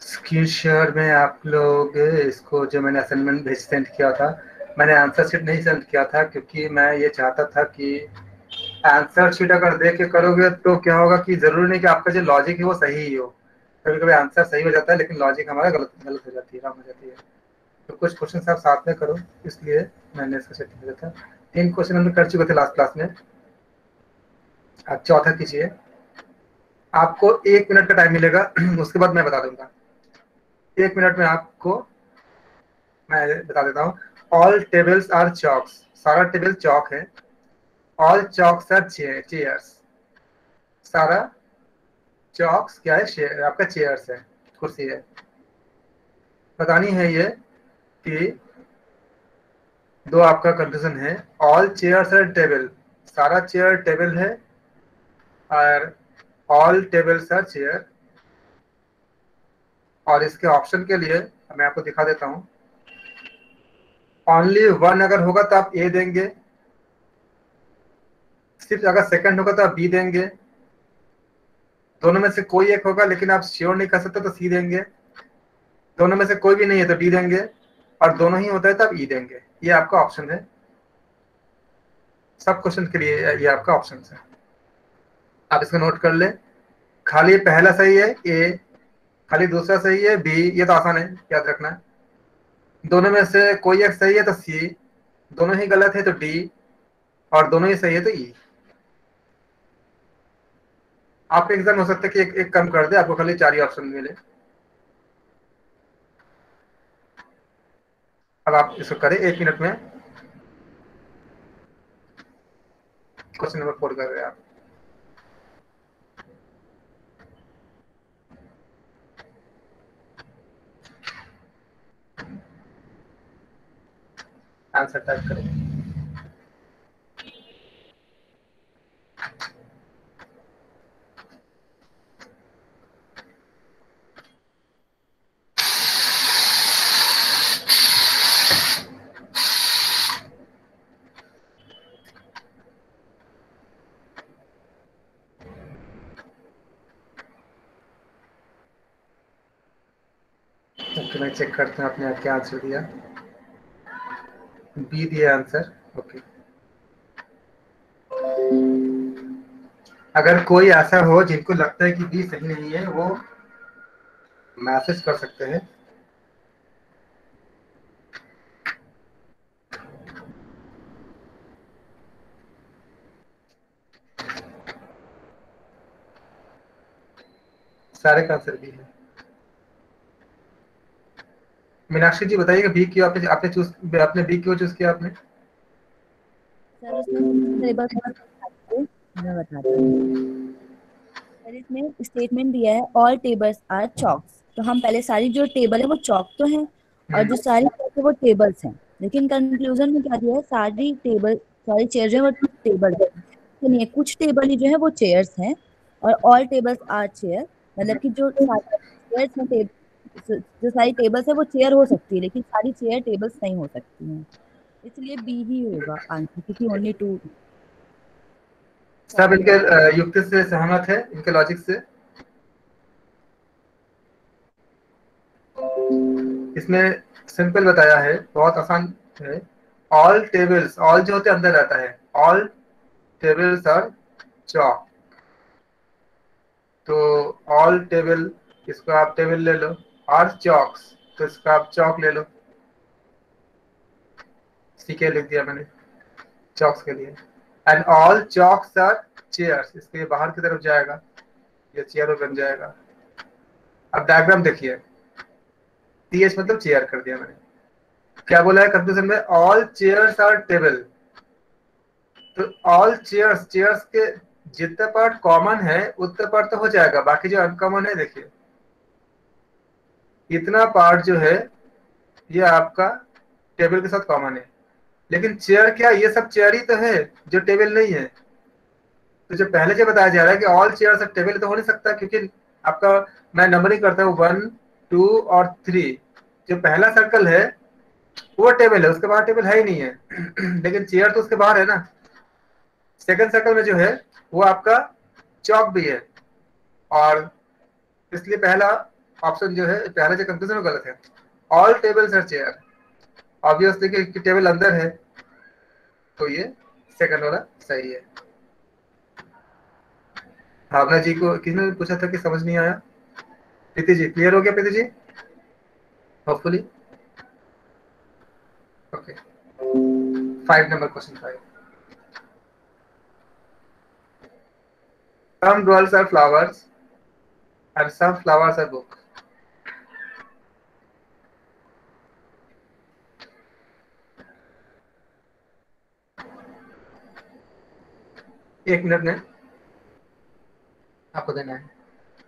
Screen share में आप लोग इसको जो मैंने असाइनमेंट भेज सेंड किया था, मैंने आंसर शीट नहीं सेंड किया था क्योंकि मैं ये चाहता था कि आंसर शीट अगर देख के करोगे तो क्या होगा कि जरूरी नहीं कि आपका जो लॉजिक है वो सही ही हो। कभी कभी आंसर सही हो जाता है लेकिन लॉजिक हमारा गलत गलत हो जाती है, रॉन्ग हो जाती है। तो कुछ क्वेश्चन आप साथ में करो, इसलिए मैंने इसका सेट किया था। 3 क्वेश्चन हमने कर चुके थे लास्ट क्लास में, अब चौथा कीजिए। आपको 1 मिनट का टाइम मिलेगा उसके बाद मैं बता दूंगा। 1 मिनट में आपको मैं बता देता हूँ। ऑल टेबल्स आर चॉक्स, सारा टेबल चौक है। ऑल चॉक्स आर चेयर्स, सारा चॉक्स क्या है? शेयर, आपका चेयर्स है, कुर्सी है। बतानी है ये कि दो आपका कंफ्यूजन है। ऑल चेयर्स आर टेबल, सारा चेयर टेबल है, और ऑल टेबल्स आर चेयर। और इसके ऑप्शन के लिए मैं आपको दिखा देता हूँ। ओनली वन अगर होगा तो आप ए देंगे, सिर्फ अगर सेकंड होगा तो आप बी देंगे, दोनों में से कोई एक होगा लेकिन आप श्योर नहीं कर सकते तो सी देंगे, दोनों में से कोई भी नहीं है तो डी देंगे, और दोनों ही होता है तो आप ई देंगे। ये आपका ऑप्शन है, सब क्वेश्चन के लिए ये आपका ऑप्शन है। आप इसको नोट कर ले। खाली पहला सही है ए, खाली दूसरा सही है बी, ये तो आसान है, याद रखना। दोनों में से कोई एक सही है तो सी, दोनों ही गलत है तो डी, और दोनों ही सही है तो ई। आपका एग्जाम हो सकता है कि एक कम कर दे, आपको खाली 4 ही ऑप्शन मिले। अब आप इसको करें 1 मिनट में। क्वेश्चन नंबर 4 कर रहे हैं आप। आंसर टाइप करें। ओके, मैं चेक करता हूँ आपने क्या आंसर दिया। बी दिया आंसर। ओके, अगर कोई ऐसा हो जिनको लगता है कि बी सही नहीं है, वो मैसेज कर सकते हैं। सारे का आंसर बी है। मीनाक्षी जी बताइएगा, बी क्यों आपने आपने चूज आपने बी क्यों चूज किया आपने? सर उसमें एक बार मैं बताती हूँ। सर इसमें स्टेटमेंट दिया है ऑल टेबल्स आर चॉक्स, तो हम पहले सारी जो टेबल है वो चॉक तो है, और जो सारी चॉक है वो टेबल्स हैं। लेकिन कंक्लूजन में क्या दिया है, सारी टेबल सारी चेयर जो है वो टेबल है, तो नहीं है, कुछ टेबल ही जो है वो चेयर्स हैं। और ऑल टेबल्स आर चेयर, मतलब कि जो सारी चेयर्स हैं जो सारी टेबल्स है वो चेयर हो सकती है, लेकिन सारी चेयर टेबल्स नहीं हो सकती हैं। इसलिए बी ही होगा आंसर, क्योंकि ओनली टू सब सारी इनके और युक्ति से सहमत है, इनके लॉजिक से। इसमें सिंपल बताया है, बहुत आसान है। ऑल टेबल्स, ऑल जो होते हैं अंदर रहता है, ऑल टेबल्स आर चॉक। तो ऑल टेबल, इसको आप टेबल ले लो। आर चॉक्स, तो इसका आप चौक ले लो। सीके लिख दिया मैंने चॉक्स के लिए। And all chalks are chairs, इसके बाहर की तरफ जाएगा, ये चेयर बन जाएगा। अब डायग्राम देखिए, टीएच मतलब चेयर कर दिया मैंने। क्या बोला है कंक्लूजन में? All chairs are table. तो ऑल चेयर्स, चेयर्स के जितने पार्ट कॉमन है उतने पार्ट तो हो जाएगा, बाकी जो अनकॉमन है देखिए, इतना पार्ट जो है ये आपका टेबल के साथ कॉमन है। लेकिन चेयर क्या, ये सब चेयर ही तो है जो टेबल नहीं है। तो जो पहले जो बताया जा रहा है कि ऑल चेयर्स आर टेबल, तो हो नहीं सकता, क्योंकि आपका मैं नंबरिंग करता हूँ 1 2 और 3। जो पहला सर्कल है वो टेबल है, उसके बाहर टेबल है ही नहीं है लेकिन चेयर तो उसके बाहर है ना। सेकंड सर्कल में जो है वो आपका चौक भी है, और इसलिए पहला ऑप्शन जो है पहले जो कंक्लूजन वो गलत है। All tables are chair, obviously कि टेबल अंदर है, तो ये सेकंड वाला सही है। भावना जी को किसने पूछा था कि समझ नहीं आया? प्रीति जी, क्लियर हो गया प्रीति जी? Hopefully okay. 5 नंबर question 5। Some girls are flowers and some flowers are book. एक मिनट में आपको देना है।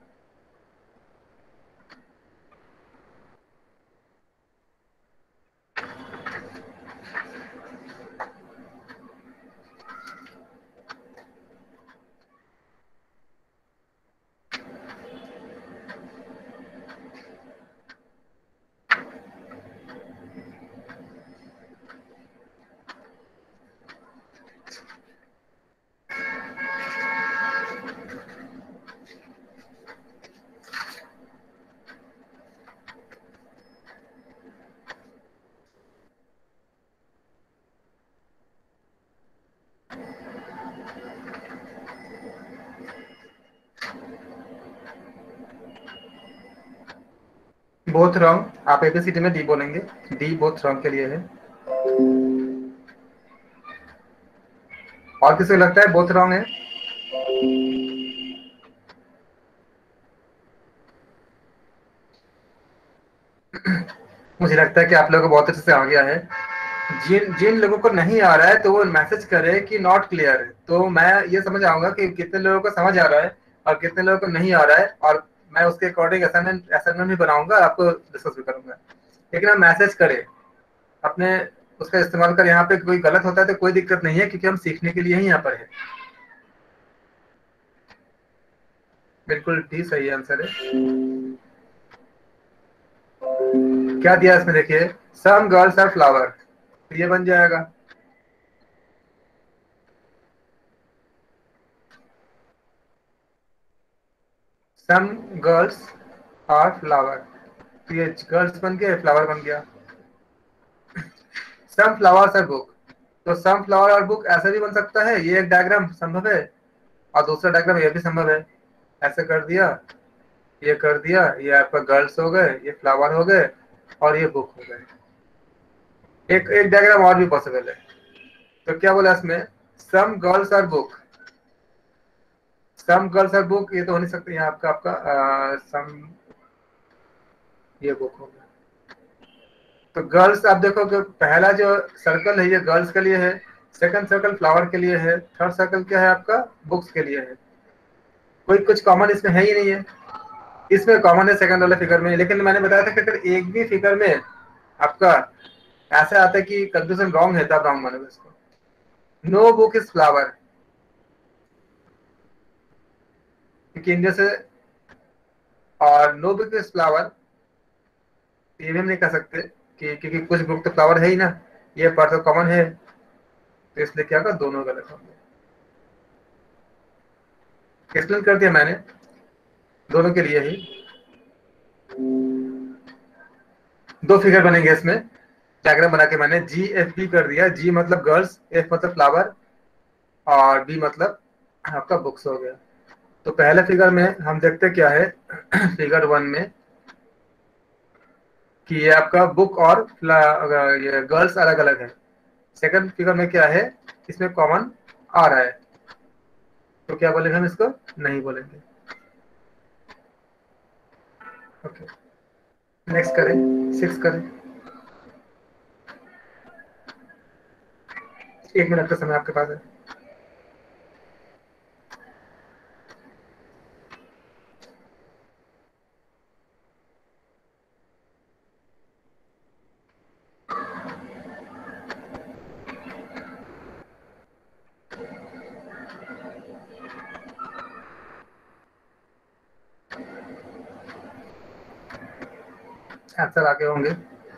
बोथ रॉन्ग, आप एबीसीडी में डी बोलेंगे। डी बोथ रॉन्ग के लिए है। और किसी को लगता है बोथ रॉन्ग है? मुझे लगता है कि आप लोगों को बहुत अच्छे से आ गया है। जिन जिन लोगों को नहीं आ रहा है तो वो मैसेज करे कि नॉट क्लियर है, तो मैं ये समझ आऊंगा कि कितने लोगों को समझ आ रहा है और कितने लोगों को नहीं आ रहा है, और मैं उसके अकॉर्डिंग असाइनमेंट भी बनाऊंगा, आपको डिस्कस भी करूंगा। लेकिन आप मैसेज करें अपने, उसका इस्तेमाल कर। यहाँ पे कोई गलत होता है तो कोई दिक्कत नहीं है, क्योंकि हम सीखने के लिए ही यहाँ पर है। बिल्कुल डी सही आंसर है। क्या दिया इसमें देखिए, सम गर्ल्स आर फ्लावर, तो ये बन जाएगा। सम गर्ल्स आर फ्लावर, तो ये गर्ल्स बन गया, फ्लावर बन गया। सम फ्लावर्स आर बुक, तो सम फ्लावर और बुक ऐसा भी बन सकता है, ये एक डायग्राम संभव है, और दूसरा डायग्राम ये भी संभव है। ऐसे कर दिया, ये कर दिया, ये आपका गर्ल्स हो गए, ये फ्लावर हो गए, और ये बुक हो गए। एक एक डायग्राम और भी पॉसिबल है। तो क्या बोला इसमें, some girls are book, some girls are book, ये तो हो नहीं सकता। यहाँ आपका आपका सम, ये बुक हो गया। तो गर्ल्स आप देखो कि पहला जो सर्कल है ये गर्ल्स के लिए है, सेकंड सर्कल फ्लावर के लिए है, थर्ड सर्कल क्या है आपका, बुक्स के लिए है। कोई कुछ कॉमन इसमें है ही नहीं है। इसमें कॉमन है सेकंड वाले फिगर में, लेकिन मैंने बताया था कि अगर एक भी फिगर में आपका ऐसा आता है कि कंक्लूजन रॉन्ग है, तब रॉन्ग मानोगे इसको। नो बुक इज फ्लावर, क्योंकि इंडिया से, और नो बुक इज फ्लावर ये भी हम नहीं कह सकते कि, क्योंकि कुछ बुक तो फ्लावर है ही ना, ये पर तो कॉमन है, तो इसलिए क्या होगा, दोनों गलत होंगे। एक्सप्लेन कर दिया मैंने दोनों के लिए ही। दो फिगर बनेंगे इसमें, डायग्राम बना के मैंने जी एफ बी कर दिया। जी मतलब गर्ल्स, एफ मतलब फ्लावर, और बी मतलब आपका बुक्स हो गया। तो पहले फिगर में हम देखते क्या है फिगर 1 में, कि ये आपका बुक और ये गर्ल्स अलग अलग है। सेकंड फिगर में क्या है, इसमें कॉमन आ रहा है, तो क्या बोलेंगे हम इसको, नहीं बोलेंगे। ओके, नेक्स्ट करें, 6 करें। 1 मिनट का समय आपके पास है। आंसर आगे होंगे।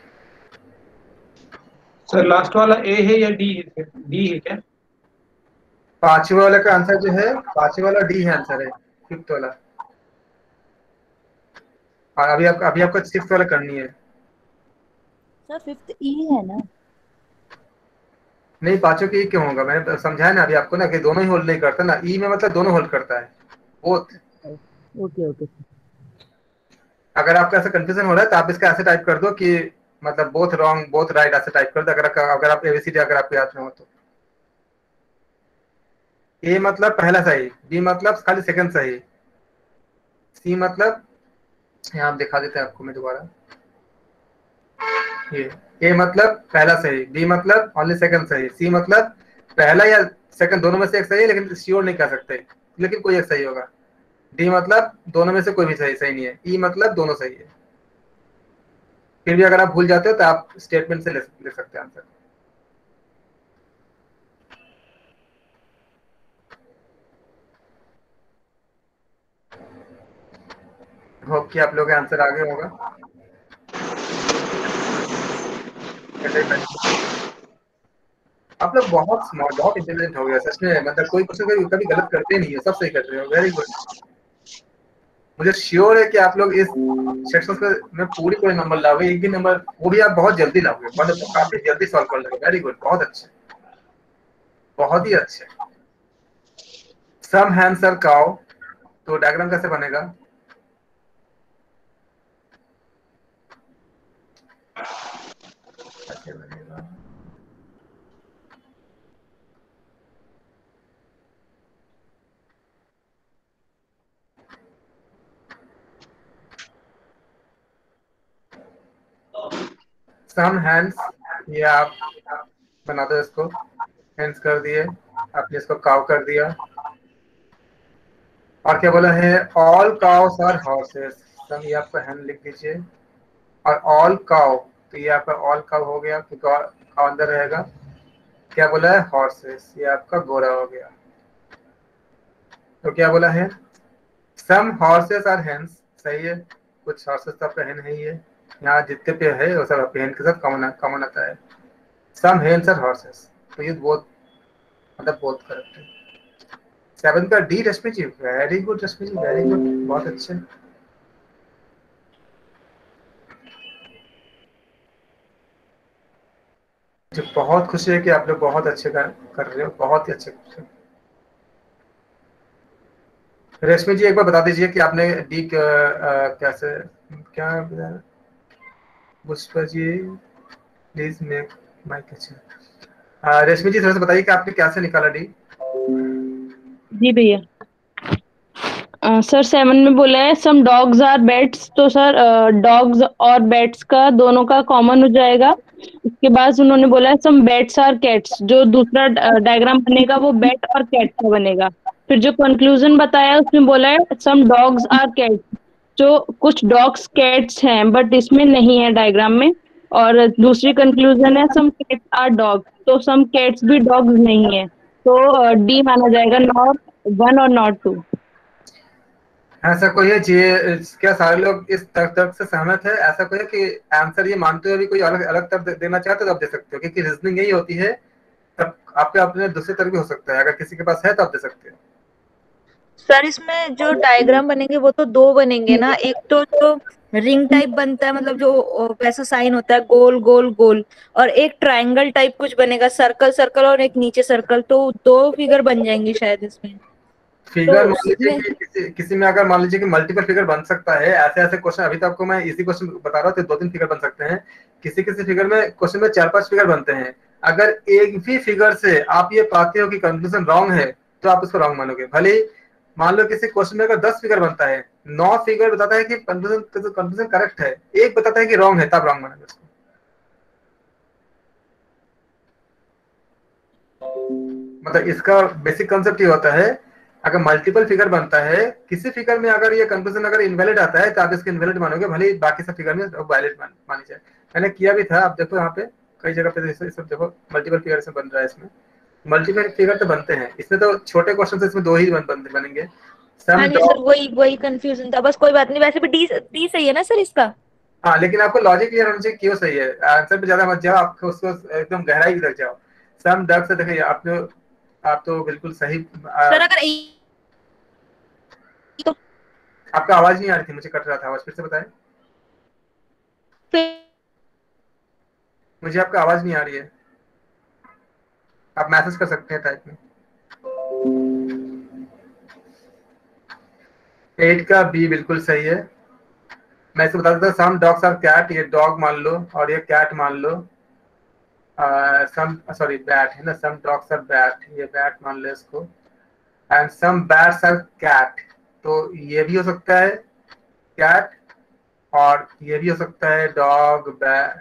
सर लास्ट वाला ए है या डी है? डी है क्या? पांचवे वाले का आंसर जो है, पांचवे वाला डी है आंसर है, फिफ्थ वाला। और अभी आपका सिक्स वाला करनी है। सर फिफ्थ ई है ना? नहीं, पांचों की क्यों होगा, मैंने समझाया ना अभी आपको ना कि दोनों ही होल्ड नहीं करता ना, ई में मतलब दोनों होल्ड करता है बोथ। Okay okay. अगर आपका ऐसा कंफ्यूजन हो रहा है तो आप इसका ऐसे टाइप कर दो कि मतलब बोथ रॉन्ग बोथ राइट, ऐसे टाइप कर दो, अगर आप एबीसीडी अगर आपको याद ना हो तो। ए मतलब पहला सही, बी मतलब खाली सेकंड सही, सी मतलब यहाँ आप दिखा देते हैं आपको मैं दोबारा। ये ए मतलब पहला सही, बी मतलब ओनली सेकंड सही, सी मतलब पहला या सेकंड दोनों में से एक सही है लेकिन श्योर नहीं कर सकते, लेकिन कोई एक सही होगा। डी मतलब दोनों में से कोई भी सही सही नहीं है। ई मतलब दोनों सही है। फिर भी अगर आप भूल जाते हो तो आप स्टेटमेंट से ले सकते हैं आंसर। होप कि आप लोग का आंसर आगे होगा। आप लोग बहुत स्मार्ट बहुत इंटेलिजेंट हो गया सच में, मतलब कोई क्वेश्चन कभी गलत करते नहीं है, सब सही कर रहे हो, वेरी गुड। मुझे श्योर है कि आप लोग इस सेक्शन में पूरी कोई नंबर लाओगे, एक भी नंबर, वो भी आप बहुत जल्दी लाओगे, मतलब काफी जल्दी सॉल्व कर लोगे, वेरी गुड, बहुत अच्छे, बहुत ही अच्छे। सम हैंस आर काउ, तो डायग्राम कैसे बनेगा? कैसे बनेगा? सम हैंड्स, ये आप बना दो इसको, हैंड्स कर दिए, आपने इसको काउ कर दिया। और क्या बोला है? All cows are horses, some ये आपका हैंड लिख दीजिए। और ऑल काउ, तो ये आपका ऑल काउ हो गया क्योंकि काउ अंदर रहेगा। क्या बोला है? हॉर्सेस, ये आपका घोड़ा हो गया। तो क्या बोला है? सम हॉर्सेस आर हेन्स, सही है, कुछ हॉर्सेस तो आपका हेन है ही है, यहाँ जितने पे है वो सब आपके हेन के साथ कॉमन कॉमन आता है। सम हेन्स आर हॉर्सेस, तो ये बहुत मतलब बहुत करेक्ट है। सेवन का D, Rashmi ji, very good Rashmi ji, very good, बहुत अच्छे। मुझे बहुत खुशी है कि आप लोग बहुत अच्छे कर रहे हो, बहुत ही अच्छे कर रहे हो। रेशमी जी एक बार बता दीजिए कि आपने डी कैसे क्या बताया? Pushpa ji please make mic, अच्छा रेशमी जी थोड़ा सा बताइए कि आपने कैसे निकाला डी? जी भैया। सर 7 में बोला है सम डॉग्स आर बैट्स, तो सर डॉग्स और बैट्स का दोनों का कॉमन हो जाएगा। उसके बाद उन्होंने बोला है सम बैट्स आर कैट्स, जो दूसरा डायग्राम बनेगा वो बैट और कैट का बनेगा। फिर जो कंक्लूजन बताया उसमें बोला है सम डॉग्स आर कैट्स, जो कुछ डॉग्स कैट्स हैं बट इसमें नहीं है डायग्राम में। और दूसरी कंक्लूजन है सम कैट्स आर डॉग्स, तो सम कैट्स भी डॉग्स नहीं है, तो डी माना जाएगा, नॉट 1 और नॉट 2। ऐसा कोई है जी? क्या सारे लोग इस तर्क से सहमत है? ऐसा कोई है कि आंसर ये मानते हुए भी कोई अलग अलग तर्क देना चाहते हो तो आप दे सकते हो, क्योंकि रीजनिंग यही होती है। तब आपके अपने दूसरे तर्क भी हो सकता है, अगर किसी के पास है तो आप दे सकते हो। सर इसमें जो डायग्राम बनेंगे वो तो दो बनेंगे ना, एक तो जो रिंग टाइप बनता है, मतलब जो वैसा साइन होता है गोल गोल गोल, और एक ट्रायंगल टाइप कुछ बनेगा, सर्कल सर्कल और एक नीचे सर्कल, तो दो फिगर बन जाएंगी शायद इसमें। तो फिगर मान लीजिए उसमें कि किसी में अगर मान लीजिए कि मल्टीपल फिगर बन सकता है, ऐसे ऐसे क्वेश्चन अभी तो आपको मैं इसी क्वेश्चन बता रहा हूँ, तो दो तीन फिगर बन सकते हैं। किसी किसी फिगर में क्वेश्चन में चार पांच फिगर बनते हैं। अगर एक भी फिगर से आप ये पाते हो कि कंक्लूजन रॉन्ग है तो आप उसको रॉन्ग मानोगे। भले ही मान लो किसी क्वेश्चन में अगर 10 फिगर बनता है, 9 फिगर बताता है कि कंक्लूजन करेक्ट है, एक बताता है कि रॉन्ग है, तब रॉन्ग मानोगे उसको। मतलब इसका बेसिक कंसेप्ट ये होता है, अगर मल्टीपल फिगर बनता है, किसी फिगर में अगर ये कंक्लूजन अगर इनवैलिड आता है तो आप इसको इनवैलिड मानोगे, भले ही बाकी सब फिगर में वैलिड मानी जाए। मैंने किया भी था, आप देखो यहाँ पे कई जगह पे सब देखो मल्टीपल फिगर से बन रहा है। इसमें मल्टीपल फिगर तो बनते हैं, इसमें तो छोटे क्वेश्चन से इसमें दो ही बनेंगे। हाँ सम जी सर, डॉग, वही वही कंफ्यूजन था बस, कोई बात नहीं, वैसे भी डी डी सही है ना सर इसका? हाँ लेकिन आपको लॉजिक क्लियर होना चाहिए क्यों सही है, आंसर पे ज्यादा मत जाओ, आपको उसको एकदम गहराई तक जाओ। सम डॉग से देखिए आप तो बिल्कुल सही। सर अगर तो आपका आवाज नहीं आ रही थी, मुझे कट रहा था आवाज, फिर से बताएं। फिर मुझे आपका आवाज नहीं आ रही है, आप मैसेज कर सकते हैं टाइप में। 8 का बी बिल्कुल सही है। मैं इसे बता देता हूँ, सम डॉग्स आर कैट, ये डॉग मान लो और ये कैट मान लो। सम सॉरी बैट है ना, सम डॉग्स आर बैट, ये बैट मान लो इसको। And some bats are cat, तो ये भी हो सकता है कैट, और ये भी हो सकता है dog bat.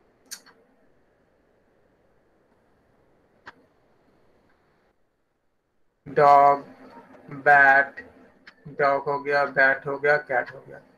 Dog bat, dog हो गया, बैट हो गया, कैट हो गया।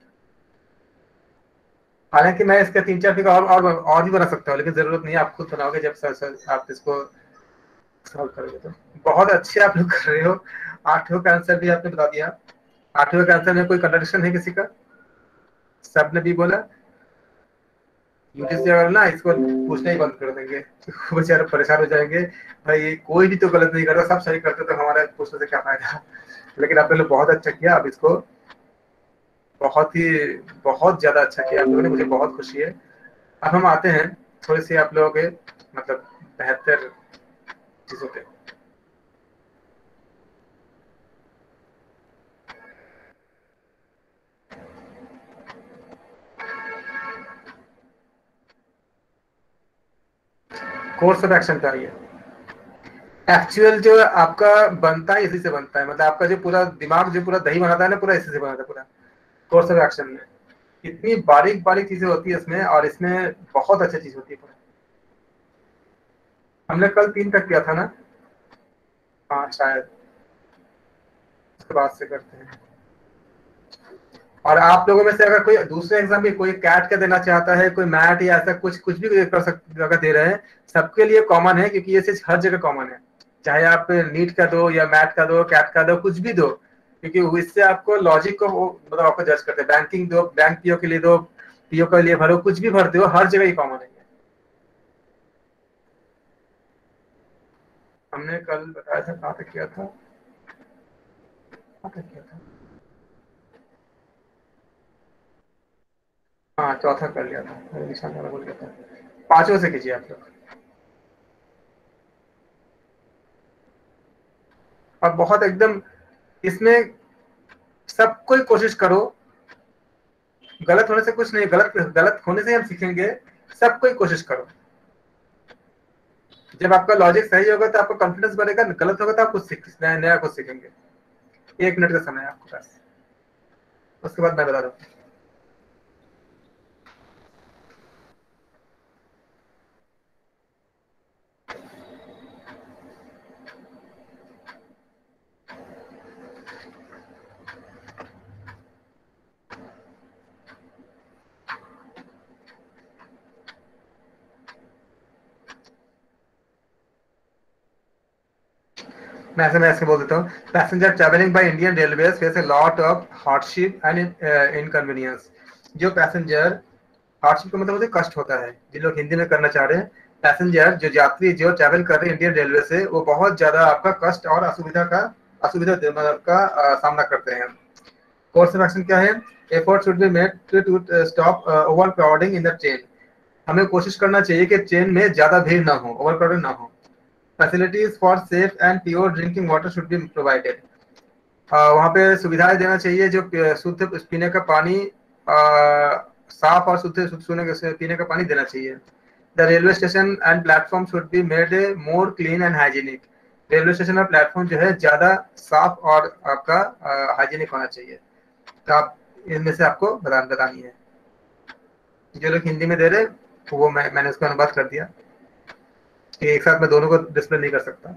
हालांकि मैं इसका 3-4 फिगर और भी बना सकता हूँ, लेकिन जरूरत नहीं है, आप खुद बनाओगे जब आप इसको सॉल्व करोगे तो। बहुत अच्छे आप लोग कर रहे हो। 8वें का आंसर भी आपने बता दिया। 8वें का आंसर में कोई कंट्रडिक्शन है किसी का? सबने भी बोला। यूट्यूब से अगर ना इसको पूछना ही बंद कर देंगे, तो बेचारे परेशान हो जाएंगे, भाई कोई भी तो गलत नहीं करता, सब सही करते, तो हमारा पूछने से क्या फायदा। लेकिन आपने लोग बहुत अच्छा किया, अब इसको बहुत ही बहुत ज्यादा अच्छा किया आप लोगों ने, मुझे बहुत खुशी है। अब हम आते हैं थोड़ी सी आप लोगों के मतलब बेहतर चीजों पे। कोर्स ऑफ एक्शन का ये एक्चुअल जो आपका बनता है इसी से बनता है, मतलब आपका जो पूरा दिमाग जो पूरा दही बनाता है ना, पूरा इसी से बनाता है पूरा। कोर्स ऑफ एक्शन में इतनी बारीक बारीक चीजें होती है इसमें, और इसमें बहुत अच्छी चीज होती है पूरा। हमने कल 3 तक किया था ना? हाँ शायद, उसके बाद से करते हैं। और आप लोगों में से अगर कोई दूसरे एग्जाम में कोई कैट का देना चाहता है, कोई मैट या ऐसा कुछ कुछ भी कर सकते अगर दे रहे हैं, सबके लिए कॉमन है, क्योंकि ये चीज हर जगह कॉमन है। चाहे आप नीट का दो या मैट का दो, कैट का दो, कुछ भी दो, क्योंकि इससे आपको लॉजिक को मतलब आपको जज करते हैं। बैंकिंग दो, बैंक पीओ के लिए दो, पीओ के लिए भरो, कुछ भी भरते हो, हर जगह ही कॉमन है। हमने कल बताया था, कहाँ तक किया था, कहाँ तक किया था? हाँ चौथा कर लिया था, मेरे निशान वाला बोल गया था। 5वें से कीजिए आप लोग। और बहुत एकदम इसमें सब कोई कोशिश करो, गलत होने से कुछ नहीं, गलत गलत होने से हम सीखेंगे। सब कोई कोशिश करो, जब आपका लॉजिक सही होगा तो आपको कॉन्फिडेंस बढ़ेगा, गलत होगा तो आप कुछ सीख नया कुछ सीखेंगे। 1 मिनट का समय है आपके पास, उसके बाद मैं बता दूँ। मैं ऐसे बोल देता हूँ, passenger travelling by Indian railways face a lot of hardship and inconvenience. जो पैसेंजर, हार्डशिप का मतलब होता है कष्ट होता है, जिन लोग हिंदी में करना चाह रहे हैं, पैसेंजर जो यात्री जो ट्रैवल कर रहे हैं इंडियन रेलवे से, वो बहुत ज्यादा आपका कष्ट और असुविधा मतलब का सामना करते हैं। कोर्स ऑफ एक्शन क्या है? Effort should be made to stop over crowding in the train. हमें कोशिश करना चाहिए कि ट्रेन में ज्यादा भीड़ ना हो, ओवर क्राउडिंग ना हो। Facilities for safe and pure drinking water should be provided. वहाँ पे सुविधाएं देना चाहिए, जो शुद्ध पीने का पानी, साफ और शुद्ध पीने का पानी देना चाहिए। The railway station and platform should be made more clean and hygienic. Railway station और प्लेटफॉर्म जो है ज्यादा साफ और आपका हाइजीनिक होना चाहिए। तो आप इनमें से आपको बतानी है। जो लोग हिंदी में दे रहे वो मैंने उसका अनुवाद कर दिया, कि एक साथ मैं दोनों को डिस्प्ले नहीं कर सकता।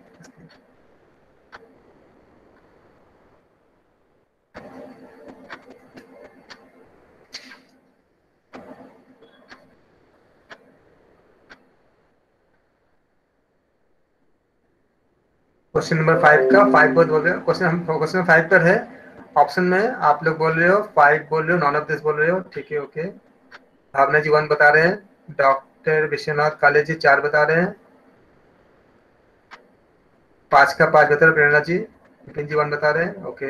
क्वेश्चन नंबर 5 का 5 बोल रहे हो, क्वेश्चन 5 पर है। ऑप्शन में आप लोग बोल रहे हो 5 बोल रहे हो, नॉन ऑफ दिस बोल रहे हो, ठीक है ओके। भावना जी 1 बता रहे हैं, डॉक्टर विश्वनाथ काले जी 4 बता रहे हैं, 5 का 5 बता रहे प्रेरणा जी, विपिन जी 1 बता रहे हैं, ओके।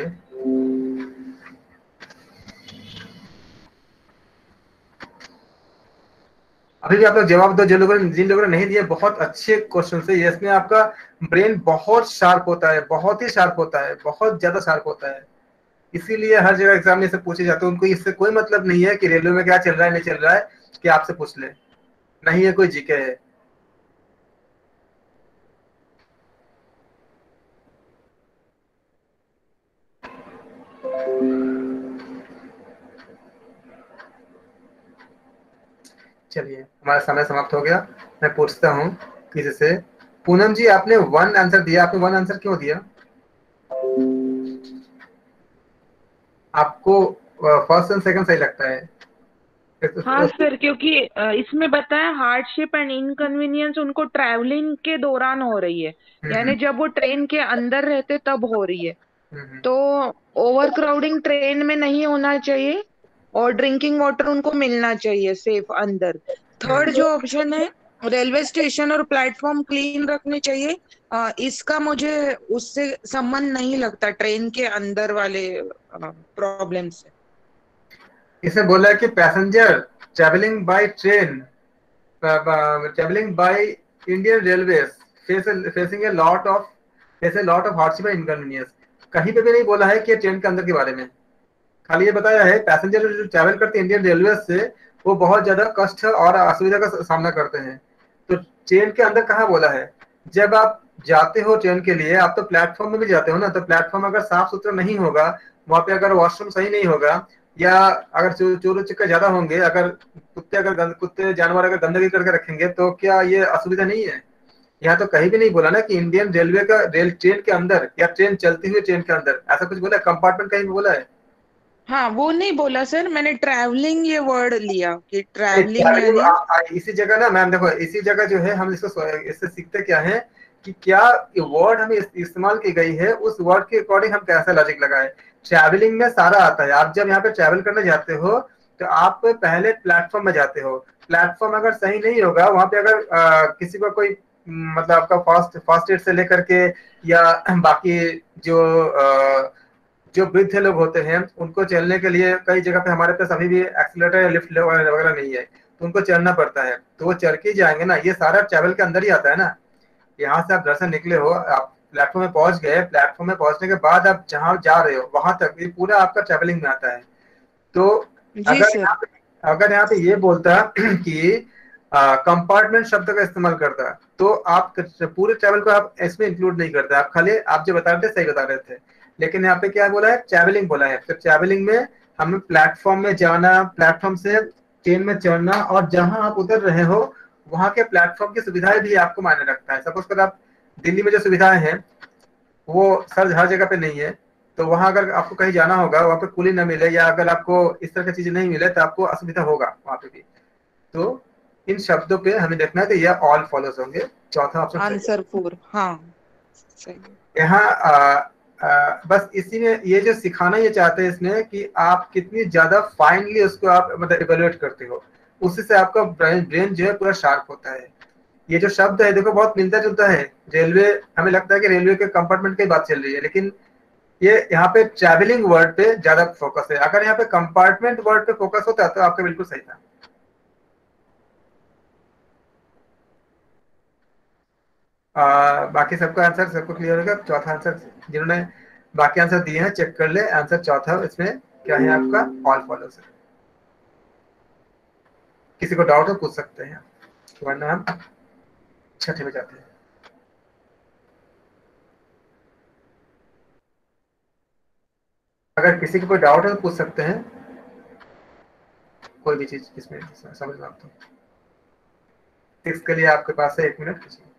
अभी भी आप लोग जवाब दो, जिन लोगों ने नहीं दिए। बहुत अच्छे क्वेश्चन है ये, इसमें आपका ब्रेन बहुत शार्प होता है, बहुत ही शार्प होता है, बहुत ज्यादा शार्प होता है। इसीलिए हर जगह एग्जाम में से पूछे जाते हैं। उनको इससे कोई मतलब नहीं है कि रेलवे में क्या चल रहा है नहीं चल रहा है, कि आपसे पूछ ले, नहीं है कोई जीके है। चलिए हमारा समय समाप्त हो गया। मैं पूछता हूँ किसी से। पूनम जी, आपने 1 आंसर दिया, आपने 1 आंसर क्यों दिया? आपको फर्स्ट एंड सेकंड सही लगता है? हाँ सर, क्योंकि इसमें बताया हार्डशिप एंड इनकन्वीनियंस उनको ट्रैवलिंग के दौरान हो रही है, यानी जब वो ट्रेन के अंदर रहते तब हो रही है। तो ओवर क्राउडिंग ट्रेन में नहीं होना चाहिए और ड्रिंकिंग वाटर उनको मिलना चाहिए सेफ अंदर। थर्ड जो ऑप्शन है, रेलवे स्टेशन और प्लेटफॉर्म क्लीन रखने चाहिए, इसका मुझे उससे संबंध नहीं लगता ट्रेन के अंदर वाले प्रॉब्लम से। इसे बोला है कि passenger travelling by train, travelling by Indian railways facing a lot of hardship and inconvenience. कहीं पे भी नहीं बोला है कि ट्रेन के अंदर के बारे में, खाली ये बताया है पैसेंजर जो ट्रैवल करते हैं इंडियन रेलवे से वो बहुत ज्यादा कष्ट और असुविधा का सामना करते हैं। तो ट्रेन के अंदर कहाँ बोला है? जब आप जाते हो ट्रेन के लिए, आप तो प्लेटफॉर्म में भी जाते हो ना, तो प्लेटफॉर्म अगर साफ सुथरा नहीं होगा, वहां पे अगर वॉशरूम सही नहीं होगा, या अगर चोर चिक्के ज्यादा होंगे, अगर कुत्ते जानवर अगर गंदगी करके रखेंगे, तो क्या ये असुविधा नहीं है? यहाँ तो कहीं भी नहीं बोला ना कि इंडियन रेलवे का ट्रेन के अंदर या ट्रेन चलती हुई ट्रेन के अंदर, ऐसा कुछ बोला है? कंपार्टमेंट कहीं भी बोला है? हाँ, वो नहीं बोला सर, मैंने ट्रैवलिंग ये वर्ड लिया कि ट्रैवलिंग यानी इसी जगह ना मैम देखो, इसी जगह जो है हम इससे सीखते क्या है कि क्या वर्ड हमें इस्तेमाल की गई है, उस वर्ड के अकॉर्डिंग हम कैसा लॉजिक लगाए। ट्रैवलिंग में सारा आता है। आप जब यहाँ पे ट्रैवल करने जाते हो तो आप पहले प्लेटफॉर्म में जाते हो। प्लेटफॉर्म अगर सही नहीं होगा, वहां पे अगर किसी को कोई मतलब आपका फर्स्ट एड से लेकर के या बाकी जो जो वृद्ध लोग होते हैं उनको चलने के लिए कई जगह पे हमारे पास अभी भी एक्सीलरेटर या लिफ्ट वगैरह नहीं है, तो उनको चलना पड़ता है। तो वो चल के जाएंगे ना, ये सारा ट्रैवल के अंदर ही आता है ना। यहाँ से आप घर से निकले हो, आप प्लेटफॉर्म में पहुंच गए, प्लेटफॉर्म में पहुंचने के बाद आप जहाँ जा रहे हो वहां तक ये पूरा आपका ट्रैवलिंग में आता है। तो जी सर। अगर यहाँ पे ये बोलता कि कंपार्टमेंट शब्द का इस्तेमाल करता, तो आप पूरे ट्रैवल को आप इसमें इंक्लूड नहीं करते, आप खाली आप जो बता रहे थे सही बता रहे थे। लेकिन यहाँ पे क्या बोला है? ट्रैवलिंग बोला है। तो ट्रैवलिंग में हमें प्लेटफॉर्म में जाना, प्लेटफॉर्म से ट्रेन में चढ़ना, और जहां आप उतर रहे हो वहां के प्लेटफॉर्म की सुविधाएं भी आपको मायने रखता है। सपोज कर आप दिल्ली में जो सुविधाएं हैं वो सर हर जगह पे नहीं है, तो वहां अगर आपको कहीं जाना होगा, वहां पे कूली न मिले या अगर आपको इस तरह की चीजें नहीं मिले तो आपको असुविधा होगा वहां पे भी। तो इन शब्दों पे हमें देखना है, तो ये ऑल फॉलोज होंगे। चौथा ऑप्शन आंसर 4, हाँ सही। यहाँ बस इसी में ये जो सिखाना ये चाहते हैं इसमें कि आप कितनी ज्यादा फाइनली उसको आप मतलब इवेल्युएट करते हो, उसी से आपका ब्रेन जो है पूरा शार्प होता है। ये जो शब्द है देखो बहुत मिलता जुलता है। रेलवे, हमें लगता है कि रेलवे के कंपार्टमेंट की बात चल रही है, लेकिन ये यहाँ पे ट्रैवलिंग वर्ड पे ज्यादा फोकस है। अगर यहाँ पे कंपार्टमेंट वर्ड पे फोकस होता तो आपका बिल्कुल सही था। बाकी सबका आंसर सबको क्लियर होगा। चौथा आंसर जिन्होंने बाकी आंसर दिए हैं चेक कर ले, आंसर चौथा इसमें क्या है आपका? ऑल फॉलोज है। किसी को डाउट हो पूछ सकते हैं, वरना हम छठे में जाते हैं। अगर किसी को कोई डाउट है तो पूछ सकते हैं, कोई भी चीज इसमें समझ ना तो। इसके लिए आपके पास है 1 मिनट।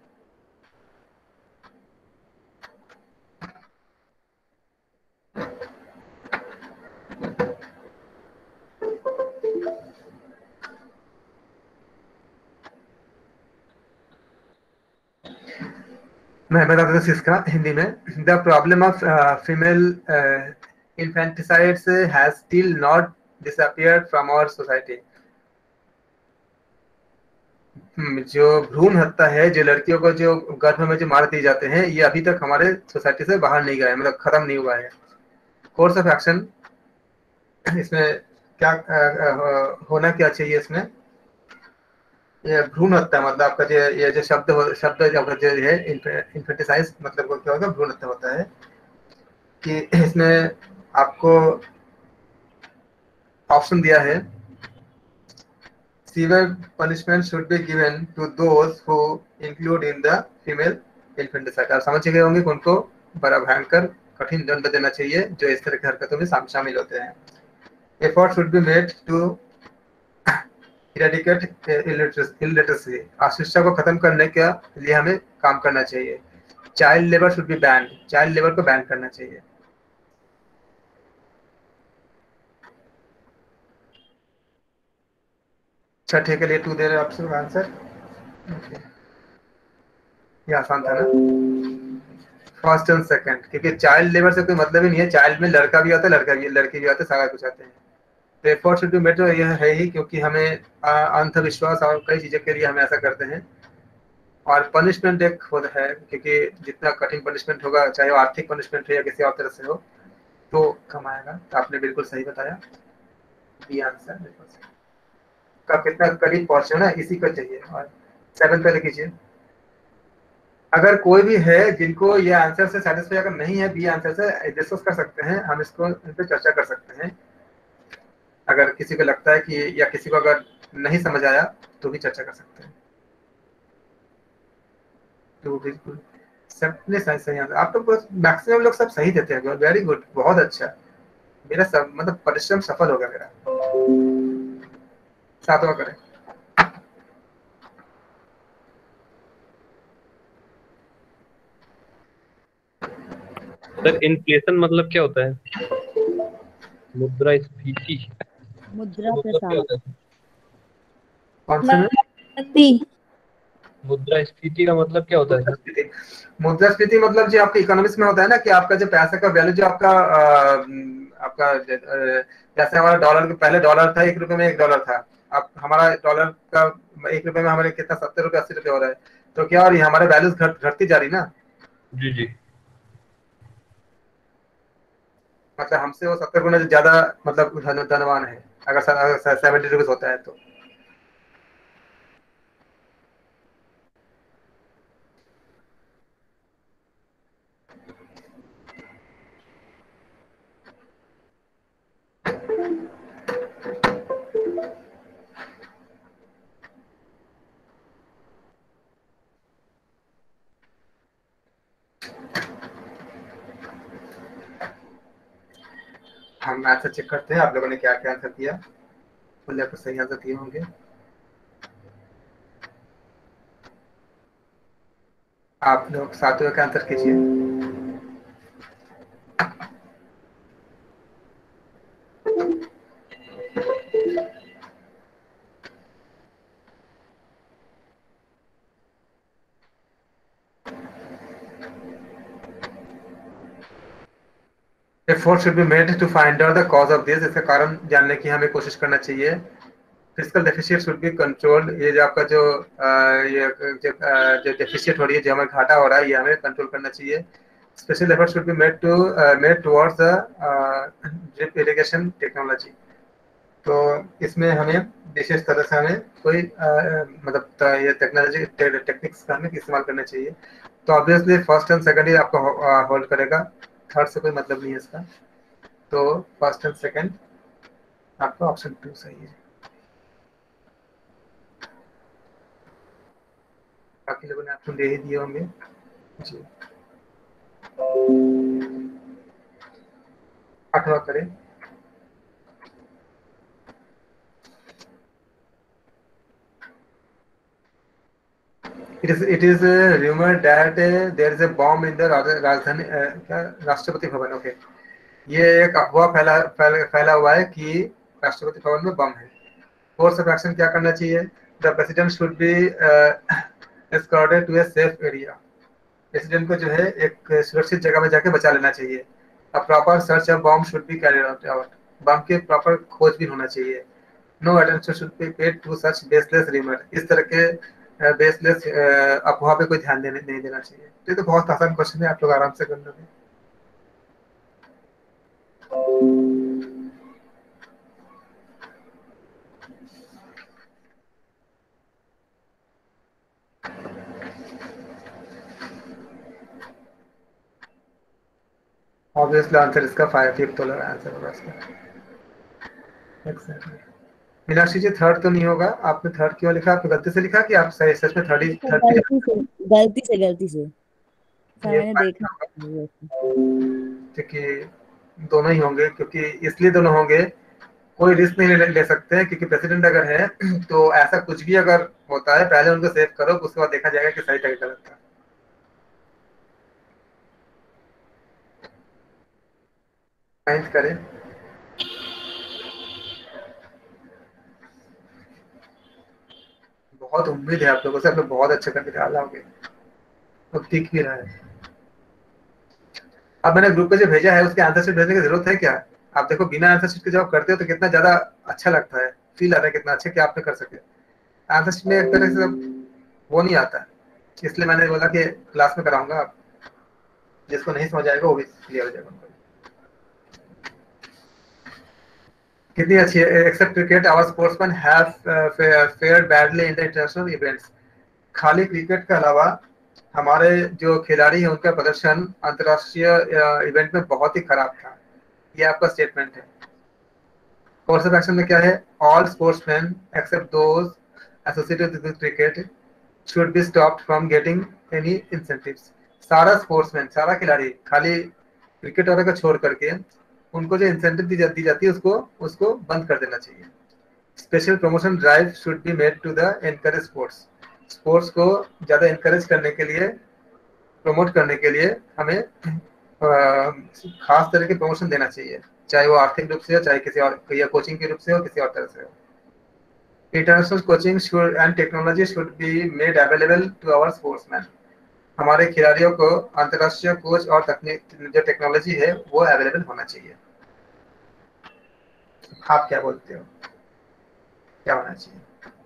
मैं बता देता हूँ इसका हिंदी में। The problem of female infanticide has still not disappeared from our society। जो भ्रूण हत्या है, जो लड़कियों को जो गर्भ में जो मार दिए जाते हैं, ये अभी तक हमारे सोसाइटी से बाहर नहीं गया है, मतलब खत्म नहीं हुआ है। कोर्स ऑफ एक्शन इसमें क्या होना क्या चाहिए इसमें? ये भ्रूण हत्या मतलब आपका जो ये जो शब्द जो आपका जो है इन्फेंटिसाइज मतलब वो क्या होगा, भ्रूण हत्या होता है कि इसमें आपको ऑप्शन दिया है severe punishment should be given to those who include in the female infanticide। आप समझ गए होंगे कि उनको बड़ा भयंकर कठिन दंड देना चाहिए जो इस तरह की हरकतों में शामिल होते हैं। Effort should be made to eradicate illiteracy, अशिक्षा को खत्म करने के लिए हमें काम करना चाहिए। Child labour should be ban, child labour को बैन करना चाहिए। छठे के लिए 2 दे रहे ऑप्शन आंसर। ये आसान था ना, फर्स्ट एंड सेकंड, क्योंकि चाइल्ड लेबर से कोई मतलब ही नहीं है। चाइल्ड में लड़का भी आता है, लड़का भी, लड़की भी आते हैं, सारा कुछ आते हैं। तो एफर्ट शुड बी मेड तो यह है ही, क्योंकि हमें अंधविश्वास और कई चीजें के लिए हम ऐसा करते हैं। और पनिशमेंट एक खुद है, क्योंकि जितना कठिन पनिशमेंट होगा, चाहे वो आर्थिक पनिशमेंट हो या किसी और तरह से हो, तो कम आएगा। तो आपने बिल्कुल सही बताया, बी आंसर बिल्कुल सही। का कितना करीब पहुंचे ना, इसी को चाहिए। और 7 पे कीजिए। अगर कोई भी है जिनको ये आंसर से सेटिस्फाई अगर नहीं है, बी आंसर से डिस्कस कर सकते हैं, हम इसको इन पे चर्चा कर सकते हैं। अगर किसी को लगता है कि या किसी को अगर नहीं समझ आया तो भी चर्चा कर सकते हैं। तो बिल्कुल सबने सही सही आंसर, आप तो मैक्सिमम लोग सब सही देते हैं। वेरी गुड, बहुत अच्छा। मेरा सब मतलब परिश्रम सफल हो गया मेरा। 7वां करें। सर इन्फ्लेशन मतलब क्या होता है? मुद्रास्फीति मुद्रा मतलब क्या प्रसार। होता है? कौन से में? मंदी। मुद्रास्फीति का मतलब क्या होता है? मुद्रास्फीति, मुद्रास्फीति मतलब जो आपके इकोनॉमिक्स में होता है ना, कि आपका जो पैसे का वैल्यू, जो आपका आपका जैसे हमारा डॉलर, पहले डॉलर था 1 रुपए में 1 डॉलर था। अब हमारा डॉलर का 1 रुपए में हमारे कितना 70 रुपए 80 रुपए हो रहा है। तो क्या हो रही है, हमारे वैल्यूज घटती जा रही ना। जी जी। मतलब हमसे वो 70 गुना ज्यादा मतलब धनवान है, अगर 70 रुपीज होता है तो। हम आंसर चेक करते हैं आप लोगों ने क्या क्या आंसर दिया। बोले आपको सही आंसर दिए होंगे। आप लोग 7वें का आंसर कीजिए। Effort should be made to find out the cause of this, इसका कारण जानने की हमें कोशिश करना चाहिए। Physical deficit should be controlled, ये जो आपका जो ये जो डेफिशिएट हो रही है, जो हमें घाटा हो रहा है, ये हमें कंट्रोल करना चाहिए। Special effort should be made towards the drip irrigation technology. तो इसमें हमें विशेष तरह से हमें कोई मतलब ये टेक्नोलॉजी टेक्निक्स का हमें इस्तेमाल करना चाहिए। तो ऑब्वियसली फर्स्ट एंड सेकंड ही आपको होल्ड करेगा, थर्ड से कोई मतलब नहीं है इसका। तो फर्स्ट एंड सेकंड आपका ऑप्शन 2 सही है। बाकी लोगों ने ऑप्शन दे ही दिए होंगे जी। 8वां करें। It is rumored that there is a bomb in the राजधानी क्या राष्ट्रपति भवन। ओके, ये एक अफवाह फैला हुआ है कि राष्ट्रपति भवन में बम है। कोर्स ऑफ एक्शन क्या करना चाहिए? The president should be escorted to a safe area, president को जो है एक सुरक्षित जगह में जाके बचा लेना चाहिए। A proper search of bomb should be carried out, bomb के प्रॉपर खोजबीन होना चाहिए। No attention should be paid to such baseless rumour, इस तरह के बेसलेस अफवाह पे कोई ध्यान नहीं देना चाहिए। तो ये तो बहुत आसान क्वेश्चन है, आप लोग आराम से कर लोगे। ऑब्वियसली आंसर इसका 5 डॉलर आंसर होगा इसका। Exactly. मीनाक्षी जी थर्ड तो नहीं होगा, आपने थर्ड क्यों लिखा? आपने गलती से लिखा कि आप सही सच में थर्ड ही थर्ड गलती से सर ये मैंने फाइनल देखा होगा नहीं। क्योंकि दोनों ही होंगे, क्योंकि इसलिए दोनों होंगे, कोई रिस्क नहीं ले सकते हैं, क्योंकि प्रेसिडेंट अगर है तो ऐसा कुछ भी अगर होता है पहले उनको सेव करो, उसके बाद देखा जाएगा कि सही था कि गलत था। साइंस करें। बहुत उम्मीद है आप लोगों से, आप लोग बहुत अच्छा करके डालोगे, तो दिख भी रहा है। अब मैंने ग्रुप पे जो भेजा है उसके आंसर शीट भेजने की जरूरत है क्या? आप देखो बिना आंसर शीट के जब आप करते हो तो कितना ज्यादा अच्छा लगता है, फील आता है कितना अच्छा कि आपने कर सके। आंसर शीट में एक तरह से वो नहीं आता है, इसलिए मैंने बोला कि क्लास में कराऊंगा, आप जिसको नहीं समझ आएगा वो भी क्लियर हो जाएगा। कितनी अच्छी है। Except cricket our sportsman have fared badly in the international events. खाली क्रिकेट के अलावा हमारे जो खिलाड़ी हैं उनका प्रदर्शन अंतर्राष्ट्रीय इवेंट में बहुत ही खराब था। ये आपका स्टेटमेंट है। कोर्स ऑफ एक्शन में क्या है? All sportsman except those associated with cricket should be stopped from getting any incentives. सारा स्पोर्ट्समैन, सारा खिलाड़ी, खाली क्रिकेट वगैरह को छोड़ करके उनको जो इंसेंटिव दी जाती है उसको बंद कर देना चाहिए। Special promotion drive should be made to the encourage sports. Sports को ज़्यादा एनकरेज करने के लिए, प्रमोट करने के लिए हमें खास तरह के प्रमोशन देना चाहिए, चाहे वो आर्थिक रूप से हो, चाहे किसी और या कोचिंग के रूप से हो, किसी और तरह से हो। International coaching should and technology should be made available to our sportsman. हमारे खिलाड़ियों को अंतर्राष्ट्रीय कोच और तकनीक जो टेक्नोलॉजी है वो अवेलेबल होना चाहिए। आप क्या बोलते हो, क्या होना चाहिए?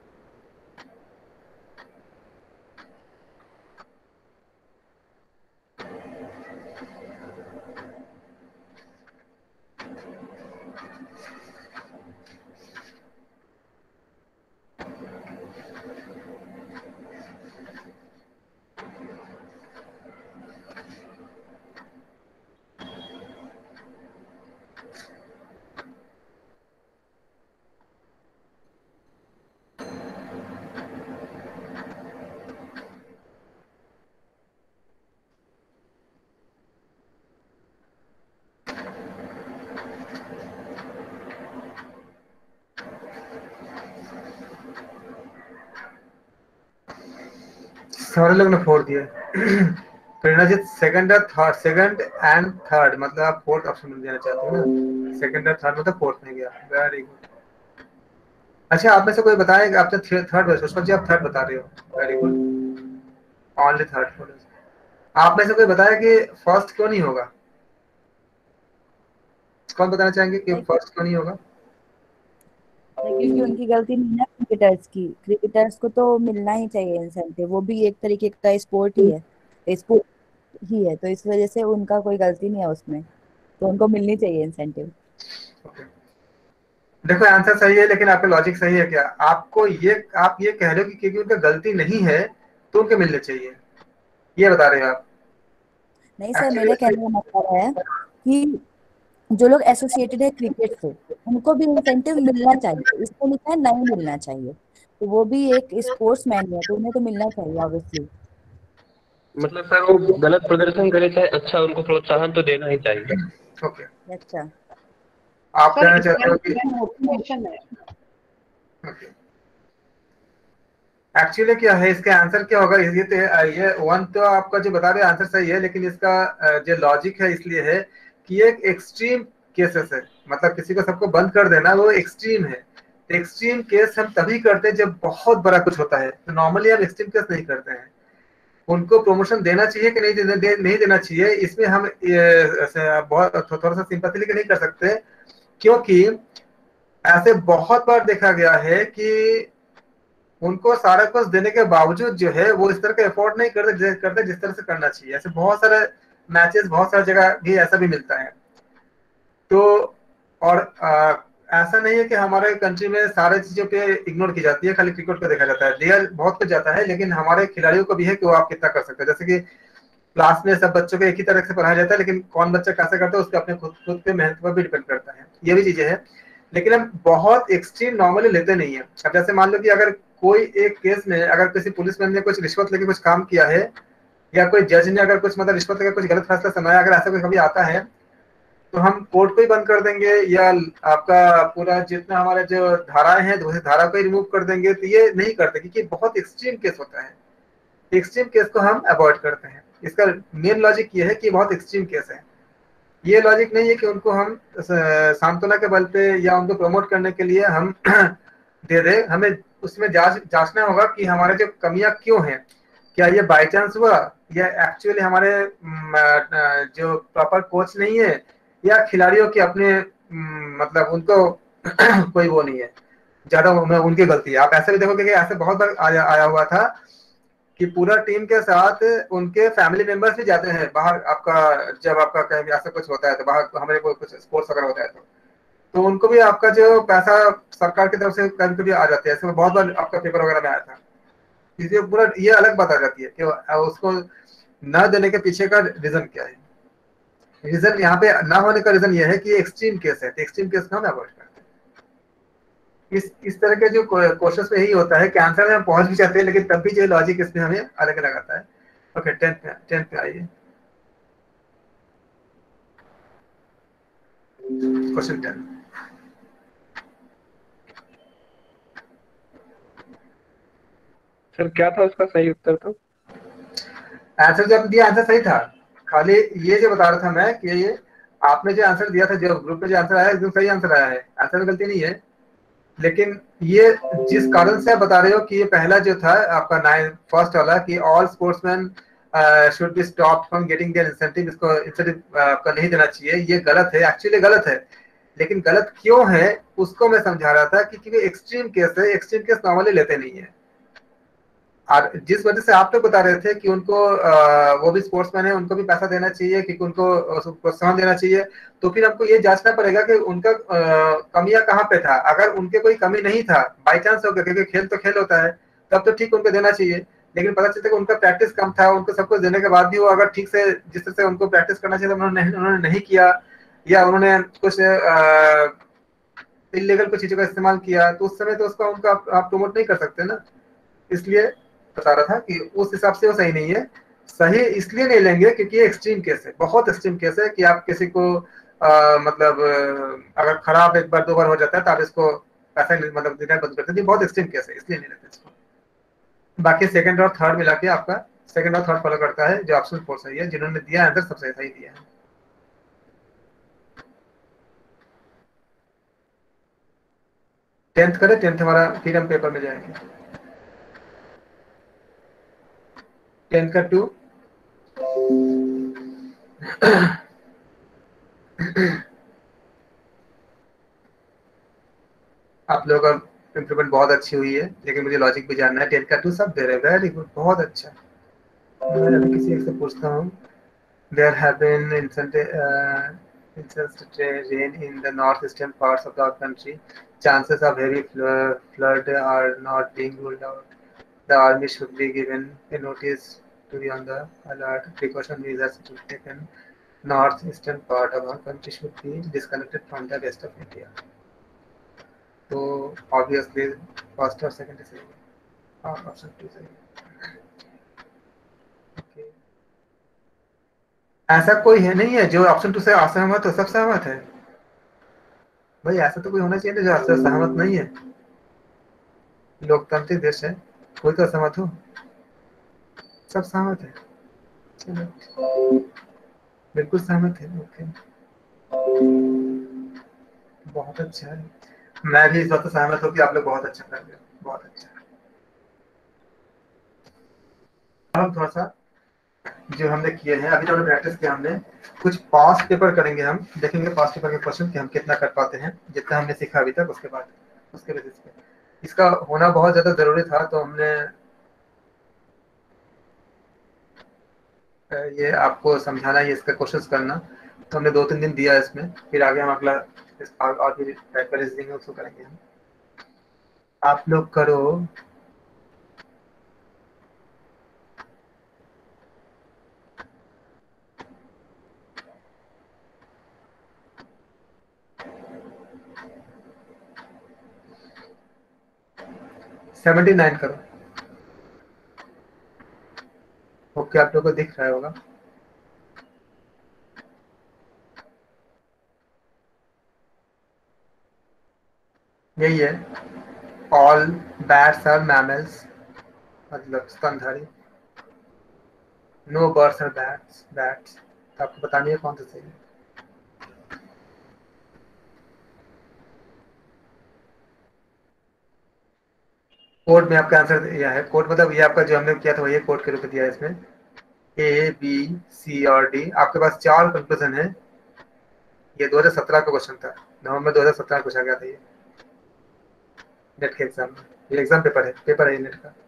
सारे लोग ने फोड़ दिया। प्रेरणा जी सेकंड और थर्ड, सेकंड एंड थर्ड मतलब आप फोर्थ ऑप्शन में देना चाहते हो ना? सेकंड और थर्ड मतलब फोर्थ में गया। Very good. अच्छा, आप में से कोई बताएगा? आपने थर्ड बता, पुष्पा जी आप थर्ड बता रहे हो। Very good, only third. आप में से कोई बताया कि फर्स्ट क्यों नहीं होगा? कौन बताना चाहेंगे कि फर्स्ट क्यों नहीं होगा? क्योंकि उनकी गलती नहीं है क्रिकेटर्स की। क्रिकेटर्स को तो मिलना ही चाहिए इंसेंटिव, वो भी एक तरीके का स्पोर्ट ही है, स्पोर्ट ही है, तो इस वजह से उनका कोई गलती नहीं है उसमें, तो उनको मिलनी चाहिए इंसेंटिव। देखो आंसर सही है, लेकिन आपका लॉजिक सही है क्या? आपको आप ये कह रहे हो कि क्योंकि उनका गलती नहीं है तो उनके मिलने चाहिए, ये बता रहे हो आप? नहीं सर, मेरे कहने का मतलब है कि जो लोग एसोसिएटेड है क्रिकेट से उनको भी इंसेंटिव मिलना चाहिए। इसको लिखा है नहीं मिलना चाहिए, तो वो भी एक स्पोर्ट्स मैन है तो उन्हें तो मिलना चाहिए ऑब्वियसली। मतलब सर वो गलत प्रदर्शन करे चाहे अच्छा, उनको प्रोत्साहन तो देना ही चाहिए। ओके, अच्छा आप कहना चाहते हो कि मोटिवेशन है। एक्चुअली क्या है, इसका आंसर क्या होगा? ये वन तो आपका जो बता रहे आंसर सही है, लेकिन इसका जो लॉजिक है इसलिए है कि ये एक एक्सट्रीम केसेस है, मतलब किसी को सबको बंद कर देना वो एक्सट्रीम है। एक्सट्रीम केस हम तभी करते हैं जब बहुत बड़ा कुछ होता है, तो नॉर्मली हम एक्सट्रीम केस नहीं करते हैं। उनको प्रमोशन देना चाहिए कि नहीं देना चाहिए, इसमें हम बहुत थोड़ा सा सिंपैथी लेके नहीं कर सकते, क्योंकि ऐसे बहुत बार देखा गया है कि उनको सारा कुछ देने के बावजूद जो है वो इस तरह का एफोर्ड नहीं करते जिस तरह से करना चाहिए। ऐसे बहुत सारे मैचेस, बहुत सारी जगह भी ऐसा भी मिलता है। तो और ऐसा नहीं है कि हमारे कंट्री में सारे चीजों पे इग्नोर की जाती है, खाली क्रिकेट को देखा जाता है। दिया बहुत कुछ जाता है, लेकिन हमारे खिलाड़ियों को भी है कि वो आप कितना कर सकते हैं। जैसे कि क्लास में सब बच्चों को एक ही तरह से पढ़ाया जाता है, लेकिन कौन बच्चा कैसे करता है उसके अपने खुद पे मेहनत पर भी डिपेंड करता है, ये भी चीजें हैं। लेकिन हम बहुत एक्सट्रीम नॉर्मली लेते नहीं है। अब जैसे मान लो कि अगर कोई एक केस में अगर किसी पुलिसमैन ने कुछ रिश्वत लेके कुछ काम किया है, या कोई जज ने अगर कुछ मतलब रिश्वत लेकर कुछ गलत फैसला सुनाया, अगर ऐसा कुछ कभी आता है तो हम कोर्ट को ही बंद कर देंगे, या आपका पूरा जितना हमारे जो धाराएं हैं दूसरी धारा को ही रिमूव कर देंगे, तो ये नहीं करते, क्योंकि बहुत एक्सट्रीम केस होता है। एक्सट्रीम केस को हम अवॉइड करते हैं। इसका मेन लॉजिक ये है कि बहुत एक्सट्रीम केस है। ये लॉजिक नहीं है कि उनको हम सांत्वना के बल पे या उनको प्रमोट करने के लिए हम दे दे। हमें उसमें जांचना होगा कि हमारे जो कमियां क्यों हैं, क्या ये बाय चांस हुआ, या एक्चुअली हमारे जो प्रॉपर कोच नहीं है, या खिलाड़ियों के अपने मतलब उनको कोई वो नहीं है, ज्यादा उनकी गलती है। आप ऐसे भी देखोगे कि ऐसे बहुत बार आया हुआ था कि पूरा टीम के साथ उनके फैमिली मेंबर्स भी जाते हैं बाहर, आपका जब आपका कहीं ऐसा कुछ होता है तो बाहर हमारे को कुछ स्पोर्ट्स वगैरह होता है तो उनको भी आपका जो पैसा सरकार की तरफ से कभी कभी आ जाते हैं। ऐसे बहुत बार आपका पेपर वगैरह में आया था। इसलिए पूरा ये अलग बात आ जाती है कि उसको न देने के पीछे का रीजन क्या है। रीजन यहाँ पे ना होने का रीजन ये है कि एक्सट्रीम केस है, तो एक्सट्रीम केस को हम अवॉइड करते हैं। इस तरह के जो क्वेश्चन में यही होता है कि आंसर में हम पहुंच भी जाते हैं, लेकिन तब भी जो लॉजिक इसमें हमें अलग अलग आता है। ओके, 10th पे आइए, क्वेश्चन 10। सर क्या था उसका सही उत्तर? तो आंसर जो आपने दिया आंसर सही था, खाली ये जो बता रहा था मैं कि ये आपने जो आंसर दिया था, जो ग्रुप में जो आंसर आया एकदम सही आंसर आया है, आंसर में गलती नहीं है। लेकिन ये जिस कारण से आप बता रहे हो कि ये पहला जो था आपका फर्स्ट वाला कि all sportsman should be stop from getting their incentive, इसको इंसेंटिव आपका नहीं देना चाहिए, ये गलत है, एक्चुअली गलत है। लेकिन गलत क्यों है उसको मैं समझा रहा था कि क्योंकि एक्सट्रीम केस है, एक्सट्रीम केस नॉर्मली लेते नहीं है। और जिस वजह से आप लोग बता रहे थे कि उनको वो भी स्पोर्ट्समैन है, उनको भी पैसा देना चाहिए, क्योंकि उनको प्रोत्साहन देना चाहिए, तो फिर हमको ये जांचना पड़ेगा कि उनका कमियां कहाँ पे था। अगर उनके कोई कमी नहीं था, बाई चांस हो गया, क्योंकि खेल तो खेल होता है, तब तो ठीक उनको देना चाहिए। लेकिन पता चलता है कि उनका प्रैक्टिस कम था, उनको सब कुछ देने के बाद भी वो अगर ठीक से जिस तरह से उनको प्रैक्टिस करना चाहिए उन्होंने नहीं किया, या उन्होंने कुछ इलीगल कुछ चीजों का इस्तेमाल किया, तो उस समय तो उसका उनका आप प्रमोट नहीं कर सकते ना। इसलिए बता रहा था कि उस हिसाब से वो सही नहीं है। सही इसलिए नहीं लेंगे क्योंकि ये एक्सट्रीम केस है, बहुत एक्सट्रीम केस है कि आप किसी को मतलब अगर खराब एक बार दो बार हो जाता है तो आप इसको पैसा मतलब देना बंद करते हैं। बहुत एक्सट्रीम केस है, इसलिए नहीं लेते इसको। बाकी सेकंड और थर्ड मिला के आपका सेकंड और थर्ड फॉलो करता है, जो ऑप्शन 4 सही है, जिन्होंने दिया आंसर सबसे सही दिया है। टेंथ करें, टेंथ हमारा फिर हम पेपर में जाएंगे। 10 का 2 आप लोगों का इम्प्रूवमेंट बहुत अच्छी हुई है, लेकिन मुझे लॉजिक भी जानना है। 10 का 2 सब दे रहे हैं, वेरी गुड, बहुत अच्छा। मैं अभी किसी एक से पूछता हूँ। There have been incessant rain in the northeastern parts of our country. Chances of heavy flood are not being ruled out. The army should be given a notice to be on the alert. Precaution measures to be taken. Northeastern part of our country should be disconnected from the rest of India. So obviously first or second is same, or option 2 same. Okay. ऐसा कोई है नहीं है जो option 2 से असहमत हो, सब सहमत है। भाई ऐसा तो कोई होना चाहिए जो आपसे सहमत नहीं है। लोकतांत्रिक देश है, कोई तो असहमत हो, सब सहमत है। चलो बिल्कुल सहमत है। ओके, बहुत अच्छा है। मैं भी इस बात से सहमत हूँ कि आप लोग बहुत अच्छा कर रहे हो, बहुत अच्छा। अब थोड़ा सा जो हमने किए हैं अभी, जो प्रैक्टिस किया हमने, कुछ पास्ट पेपर करेंगे, हम देखेंगे पास्ट पेपर के क्वेश्चन कि हम कितना कर पाते हैं, जितना हमने सीखा अभी तक। उसके बाद उसके बेसिस पे इसका होना बहुत ज्यादा जरूरी था, तो हमने ये आपको समझाना, ये इसका कोशिश करना, तो हमने 2-3 दिन दिया इसमें। फिर आगे हम अगला और भी प्रैक्टिस देंगे, उसको करेंगे हम। आप लोग करो 79 करो। ओके, आप लोगों को दिख रहा होगा। यही है, ऑल बैट्स आर मैमल्स, मतलब स्तनधारी। No birds are bats bats. तो आपको बतानी है कौन सा सही है। कोड में आपका आंसर दिया है। कोड मतलब ये आपका जो हमने किया था वही कोड के रूप में दिया है इसमें। ए बी सी और डी। आपके पास 4 कंक्लूजन है। ये 2017 का क्वेश्चन था, नवंबर 2017 में पूछा गया था ये नेट के एग्जाम में। ये एग्जाम पेपर है ये नेट का।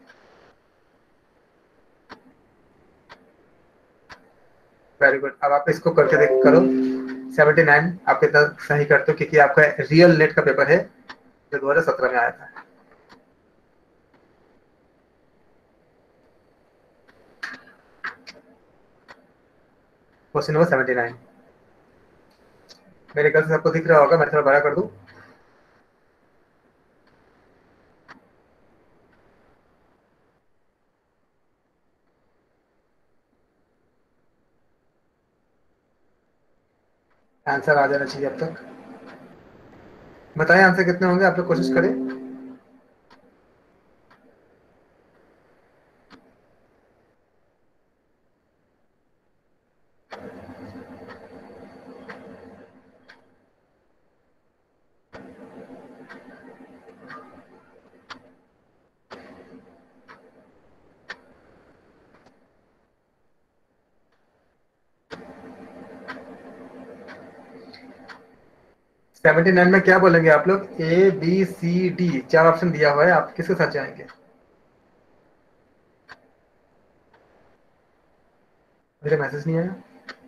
Very good. अब आप इसको करके देख करो। 79 आप कितना सही करते हो, क्योंकि आपका रियल नेट का पेपर है जो 2017 में आया था। क्वेश्चन नंबर 79 मेरे ख्याल से सबको दिख रहा होगा। मैं थोड़ा बड़ा कर दूं। आंसर आ जाना चाहिए अब तक। बताएं आंसर कितने होंगे, आप लोग कोशिश करें। सेवेंटी नाइन में क्या बोलेंगे आप लोग? A B C D 4 option दिया हुआ है, आप किसके साथ जाएंगे? मेरे मैसेज नहीं आया।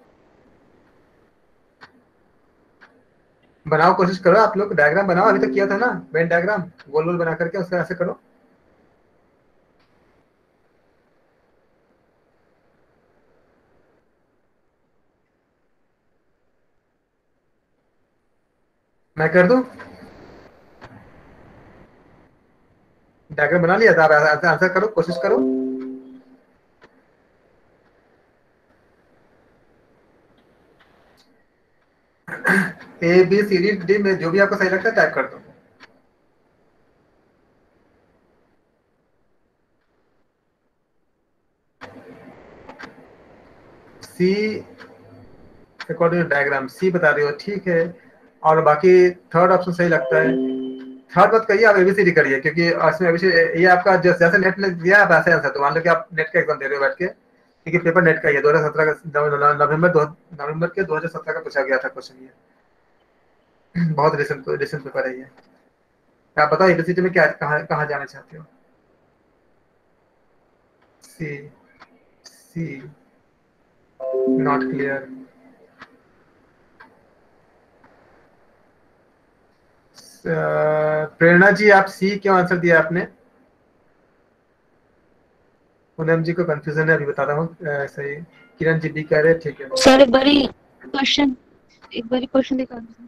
बनाओ, कोशिश करो आप लोग। डायग्राम बनाओ, अभी तक किया था ना वेन डायग्राम, गोल गोल बना करके उसका ऐसे करो। मैं कर दूं? डायग्राम बना लिया था, आप आंसर करो, कोशिश करो। A B C D D में जो भी आपको सही लगता है टाइप कर दो। C according to diagram C बता रही हो, ठीक है। और बाकी थर्ड ऑप्शन सही लगता है। थर्ड मत करिए, आप एबीसीडी करिए, क्योंकि इसमें एबीसीडी ये आपका जैसे नेट ने दिया आप ऐसे आंसर। तो मान लो कि आप नेट का एग्जाम दे रहे हो बैठ के, क्योंकि पेपर नेट का ही है। 2017 का नवंबर के 2017 का पूछा गया था क्वेश्चन ये। बहुत रिसेंट पेपर है ये। आप बताओ एबीसीडी में क्या कहाँ जाना चाहते हो? सी सी नॉट क्लियर। प्रेरणा जी, आप सी क्यों आंसर दिया आपने? पूनम जी को कंफ्यूजन है, अभी बता रहा हूँ। सही। किरण जी भी कह रहे हैं, ठीक है। सर एक बारी क्वेश्चन दिखा दीजिए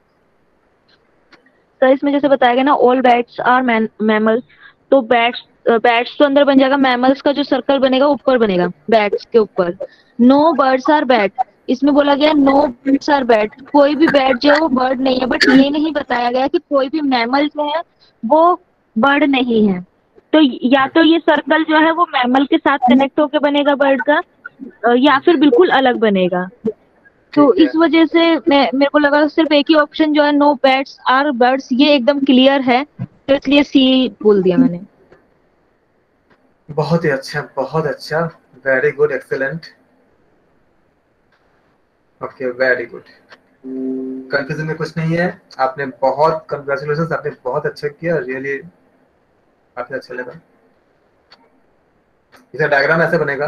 सर। इसमें जैसे बताया गया ना, ऑल बैट्स आर मैमल्स, तो बैट्स तो अंदर बन जाएगा, मैमल्स का जो सर्कल बनेगा ऊपर बनेगा बैट्स के ऊपर। नो बर्ड्स आर बैट, इसमें बोला गया नो बर्ड्स आर बैट, कोई भी बैट जो है वो बर्ड नहीं है। बट ये नहीं बताया गया कि कोई भी मैमल जो है वो बर्ड नहीं है। तो या तो ये सर्कल जो है वो मैमल के साथ कनेक्ट होकर बनेगा बर्ड का, या फिर बिल्कुल अलग बनेगा। तो ठीक है। इस वजह से मेरे को लगा सिर्फ एक ही ऑप्शन जो है नो बैट्स आर बर्ड्स, ये एकदम क्लियर है, तो इसलिए सी बोल दिया मैंने। बहुत ही अच्छा, बहुत अच्छा। Very good, excellent. Okay, very good. Confusion में कुछ नहीं है। आपने बहुत कंग्रेचुलेशन, आपने बहुत अच्छा किया, रियली काफी अच्छा लगा। इसका डायग्राम ऐसे बनेगा।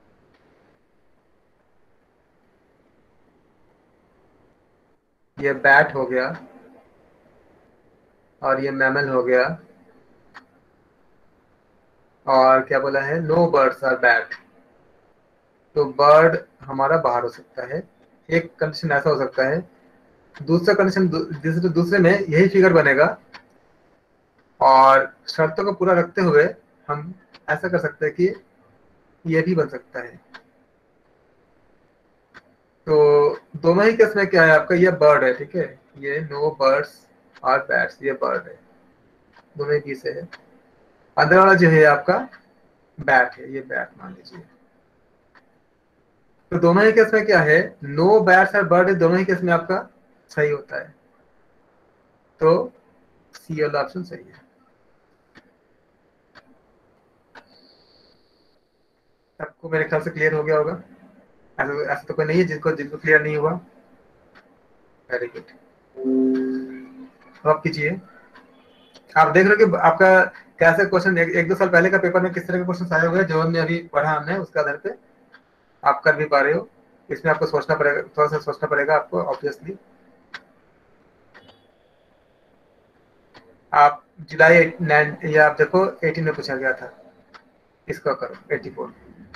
ये बैट हो गया और ये मैमल हो गया, और क्या बोला है? No birds are bat. तो बर्ड हमारा बाहर हो सकता है। एक कंडीशन ऐसा हो सकता है। दूसरा कंडीशन दूसरे में यही फिगर बनेगा और शर्तों को पूरा रखते हुए हम ऐसा कर सकते हैं कि ये भी बन सकता है। तो दोनों ही केस में क्या है आपका, ये बर्ड है, ठीक है, ये नो बर्ड्स और बैट्स, ये बर्ड है, दोनों ही से है। अंदर वाला जो है आपका बैट है, ये बैट मान लीजिए। तो दोनों ही केस में क्या है, नो बैट्स और बर्ड है, दोनों ही केस में आपका सही होता है। तो सी वाला ऑप्शन सही है। सबको मेरे ख्याल से क्लियर हो गया होगा, ऐसा ऐसा तो कोई नहीं है जिनको जिनको क्लियर नहीं हुआ। वेरी गुड, अब कीजिए। आप देख रहे हो कि आपका कैसे क्वेश्चन एक दो साल पहले का पेपर में किस तरह के क्वेश्चन आए हुए हैं, जो हमने अभी पढ़ा हमने, उसके आधार पे आप कर भी पा रहे हो। इसमें आपको सोचना पड़ेगा, थोड़ा सा सोचना पड़ेगा आपको ऑब्वियसली। आप जुलाई 9 या आप देखो 18 में पूछा गया था, इसको करो 84।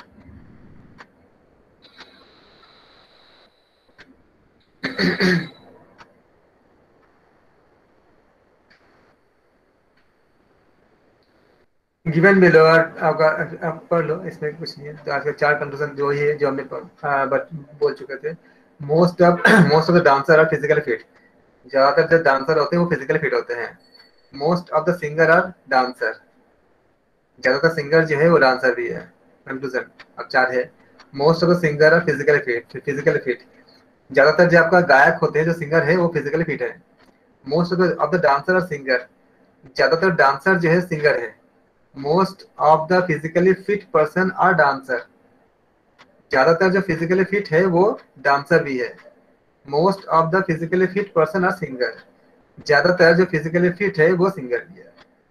गिवन बिलो आप पढ़ लो, इसमें कुछ नहीं है। तो आज के 4 कंक्लूजन जो ही है जो हमने बोल चुके थे। Most of the dancer are physically fit, ज्यादातर जो डांसर होते हैं वो फिजिकली फिट होते हैं। Most of the singer are dancer, ज्यादातर सिंगर जो है वो डांसर भी है। कंक्लूजन अब 4 है। Most of the singer are physically fit, ज्यादातर जो आपका गायक होते हैं जो सिंगर है वो फिजिकली फिट है। Most of the dancer are singer, ज्यादातर डांसर जो है सिंगर है। Most of the physically fit person are dancer, ज्यादातर जो फिजिकली फिट है वो डांसर भी है। Most of the physically fit person are singer, ज्यादातर जो फिजिकली फिट है वो सिंगर भी है।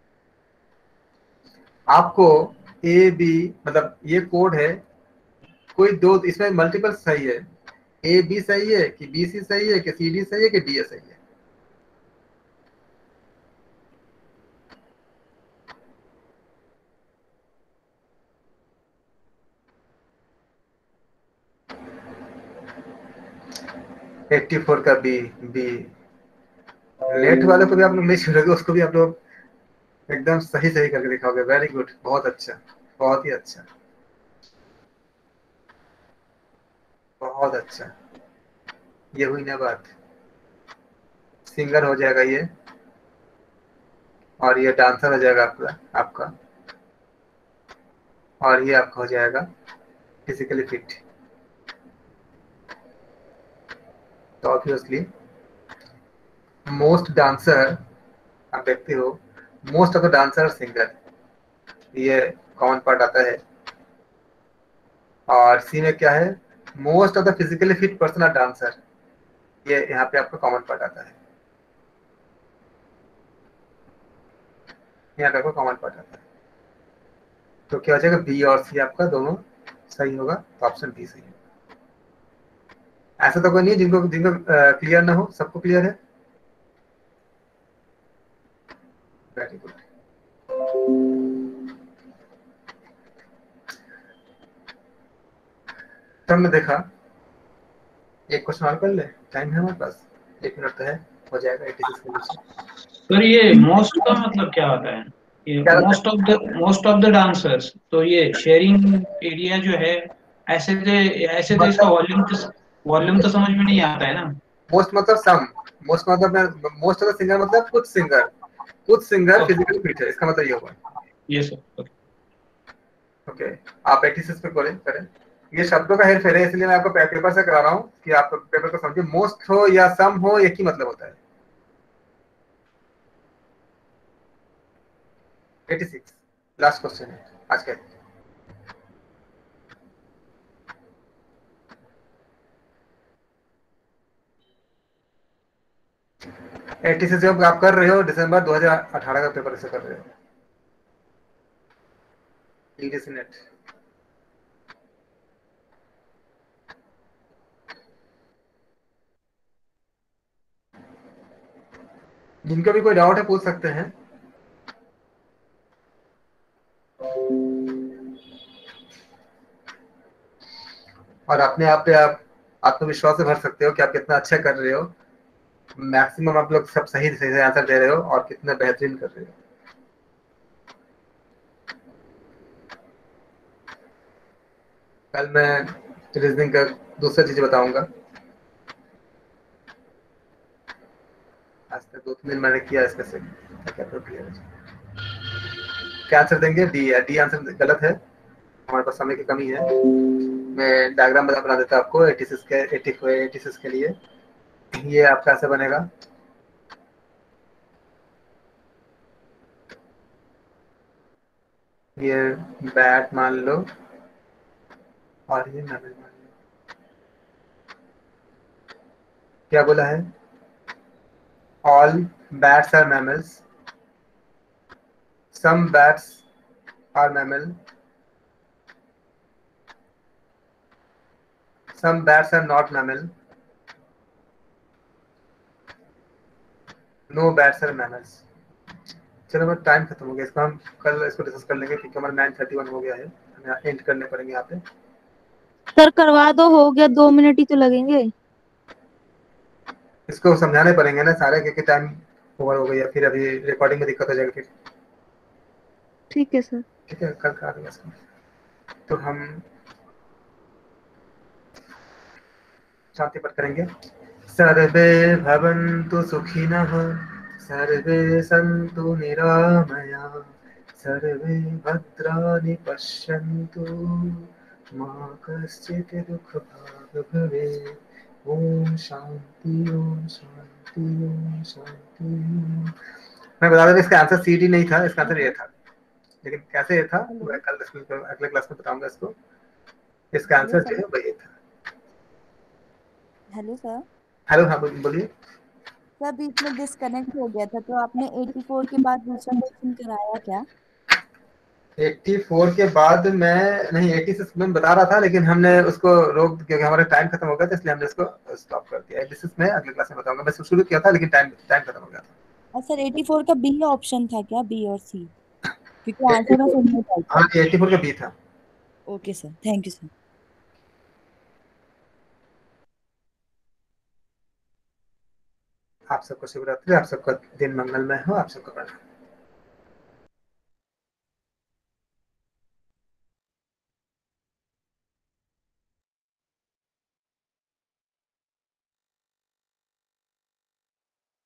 आपको ए बी मतलब ये कोड है, कोई दो इसमें मल्टीपल सही है। ए बी सही है कि बी सी सही है कि सी डी सही है कि डी ए सही है। एट्टी 84 का बी बी। नेट वाले को भी आप लोग नहीं छोड़ोगे, उसको भी आप लोग एकदम सही सही करके दिखाओगे। वेरी गुड, बहुत अच्छा, बहुत ही अच्छा, बहुत अच्छा। ये हुई ना बात, सिंगर हो जाएगा ये, और ये डांसर हो जाएगा आपका, और ये आपका हो जाएगा फिजिकली फिट। तो ऑब्वियसली मोस्ट डांसर, आप देखते हो most of the dancer singer, ये कॉमन पार्ट आता है। और सी में क्या है, most of the physically fit person are dancer, ये यहाँ पे आपका कॉमन पार्ट आता है, यहाँ पे आपका कॉमन पार्ट आता है। तो क्या हो जाएगा, बी और सी आपका दोनों सही होगा, तो ऑप्शन बी सही है। ऐसा तो कोई नहीं जिनको जिनको क्लियर ना हो, सबको क्लियर है। Very good. तो हमने देखा, एक क्वेश्चन और कर ले, टाइम है हमारे पास, 1 मिनट तो है, हो जाएगा 86 के नीचे। सर ये मोस्ट का मतलब क्या होता है? ये क्या होता मोस्ट ऑफ द डांसर्स, तो ये शेयरिंग एरिया जो है, ऐसे तो इसका वॉल्यूम तो समझ में नहीं आता है ना। मोस्ट मतलब सम, मोस्ट मतलब मोस्ट ऑफ द सिंगर मतलब कुछ सिंगर फिजिकली फिट है, इसका मतलब ये होगा। ये सर ओके, आप 86 पे करें। ये शब्दों का हेरफेर है, इसलिए मैं आपको पेपर से करा रहा हूँ कि आप पेपर को समझिए। मोस्ट हो या सम हो, एक ही मतलब होता है। 86 लास्ट क्वेश्चन है आज का। एटी से जब आप कर रहे हो, दिसंबर 2018 का पेपर से कर रहे हो, ईडीसी नेट। जिनका भी कोई डाउट है पूछ सकते हैं। और अपने आप पे आप आत्मविश्वास से भर सकते हो कि आप कितना अच्छा कर रहे हो। मैक्सिमम आप लोग सब सही सही आंसर दे रहे हो और कितना बेहतरीन कर रहे हो। कल मैं रीजनिंग का दूसरा चीज बताऊंगा। आज तक 2-3 दिन मैंने किया इसमें से क्या क्लियर है। क्या आंसर देंगे? डी है। डी आंसर गलत है, हमारे पास समय की कमी है। मैं डायग्राम बना देता आपको 86 के लिए। ये आपका ऐसे बनेगा, ये बैट मान लो और ये मैमल मान लो। क्या बोला है? All bats are mammals, some bats are mammal, some bats are not mammal, no bats are mammals। चलो मैं टाइम खत्म हो गया, इसको हम कल इसको डिस्कस कर लेंगे क्योंकि हमारा 9:31 हो गया है, हमें एंड करने पड़ेंगे यहाँ पे। सर करवा दो, हो गया, 2 मिनट ही तो लगेंगे। इसको समझाने पड़ेंगे ना सारे, क्योंकि टाइम ओवर हो गया, फिर अभी रिकॉर्डिंग में दिक्कत हो जाएगी फिर। ठीक है सर। ठीक है, कल करा देंगे इसको। तो हम शांति पाठ करेंगे। सर्वे भवन्तु सुखिनः, सर्वे सन्तु निरामयाः, सर्वे भद्राणि पश्यन्तु, मा कश्चित् दुःखभाग् भवेत्। ओम शांति ओम शांति ओम शांति। मैं बता दूं इसका आंसर सी डी नहीं था, इसका आंसर ये था, लेकिन कैसे ये था मैं कल अगले क्लास में बताऊंगा इसको। इसका आंसर जो है वही था। Hello sir. हेलो, हाँ बोलिए। सर बीच में डिस्कनेक्ट हो गया था, तो आपने 84 के बाद दूसरा क्वेश्चन कराया क्या? 84 के बाद मैं नहीं, 86 में बता रहा था, लेकिन हमने उसको रोक, क्योंकि हमारा टाइम खत्म हो गया था, इसलिए हमने इसको स्टॉप कर दिया। 86 में अगले क्लास में बताऊंगा, मैं शुरू किया था लेकिन टाइम टाइम खत्म हो गया था। और सर 84 का बी ऑप्शन था क्या, बी और सी? क्योंकि आंसर मैं सुनना चाहती हाँ, 84 का बी था। हूँ। Okay sir, thank you sir. आप सबको शुभ रात्रि, आप सबका दिन मंगलमय हो, आप सबका प्रणाम।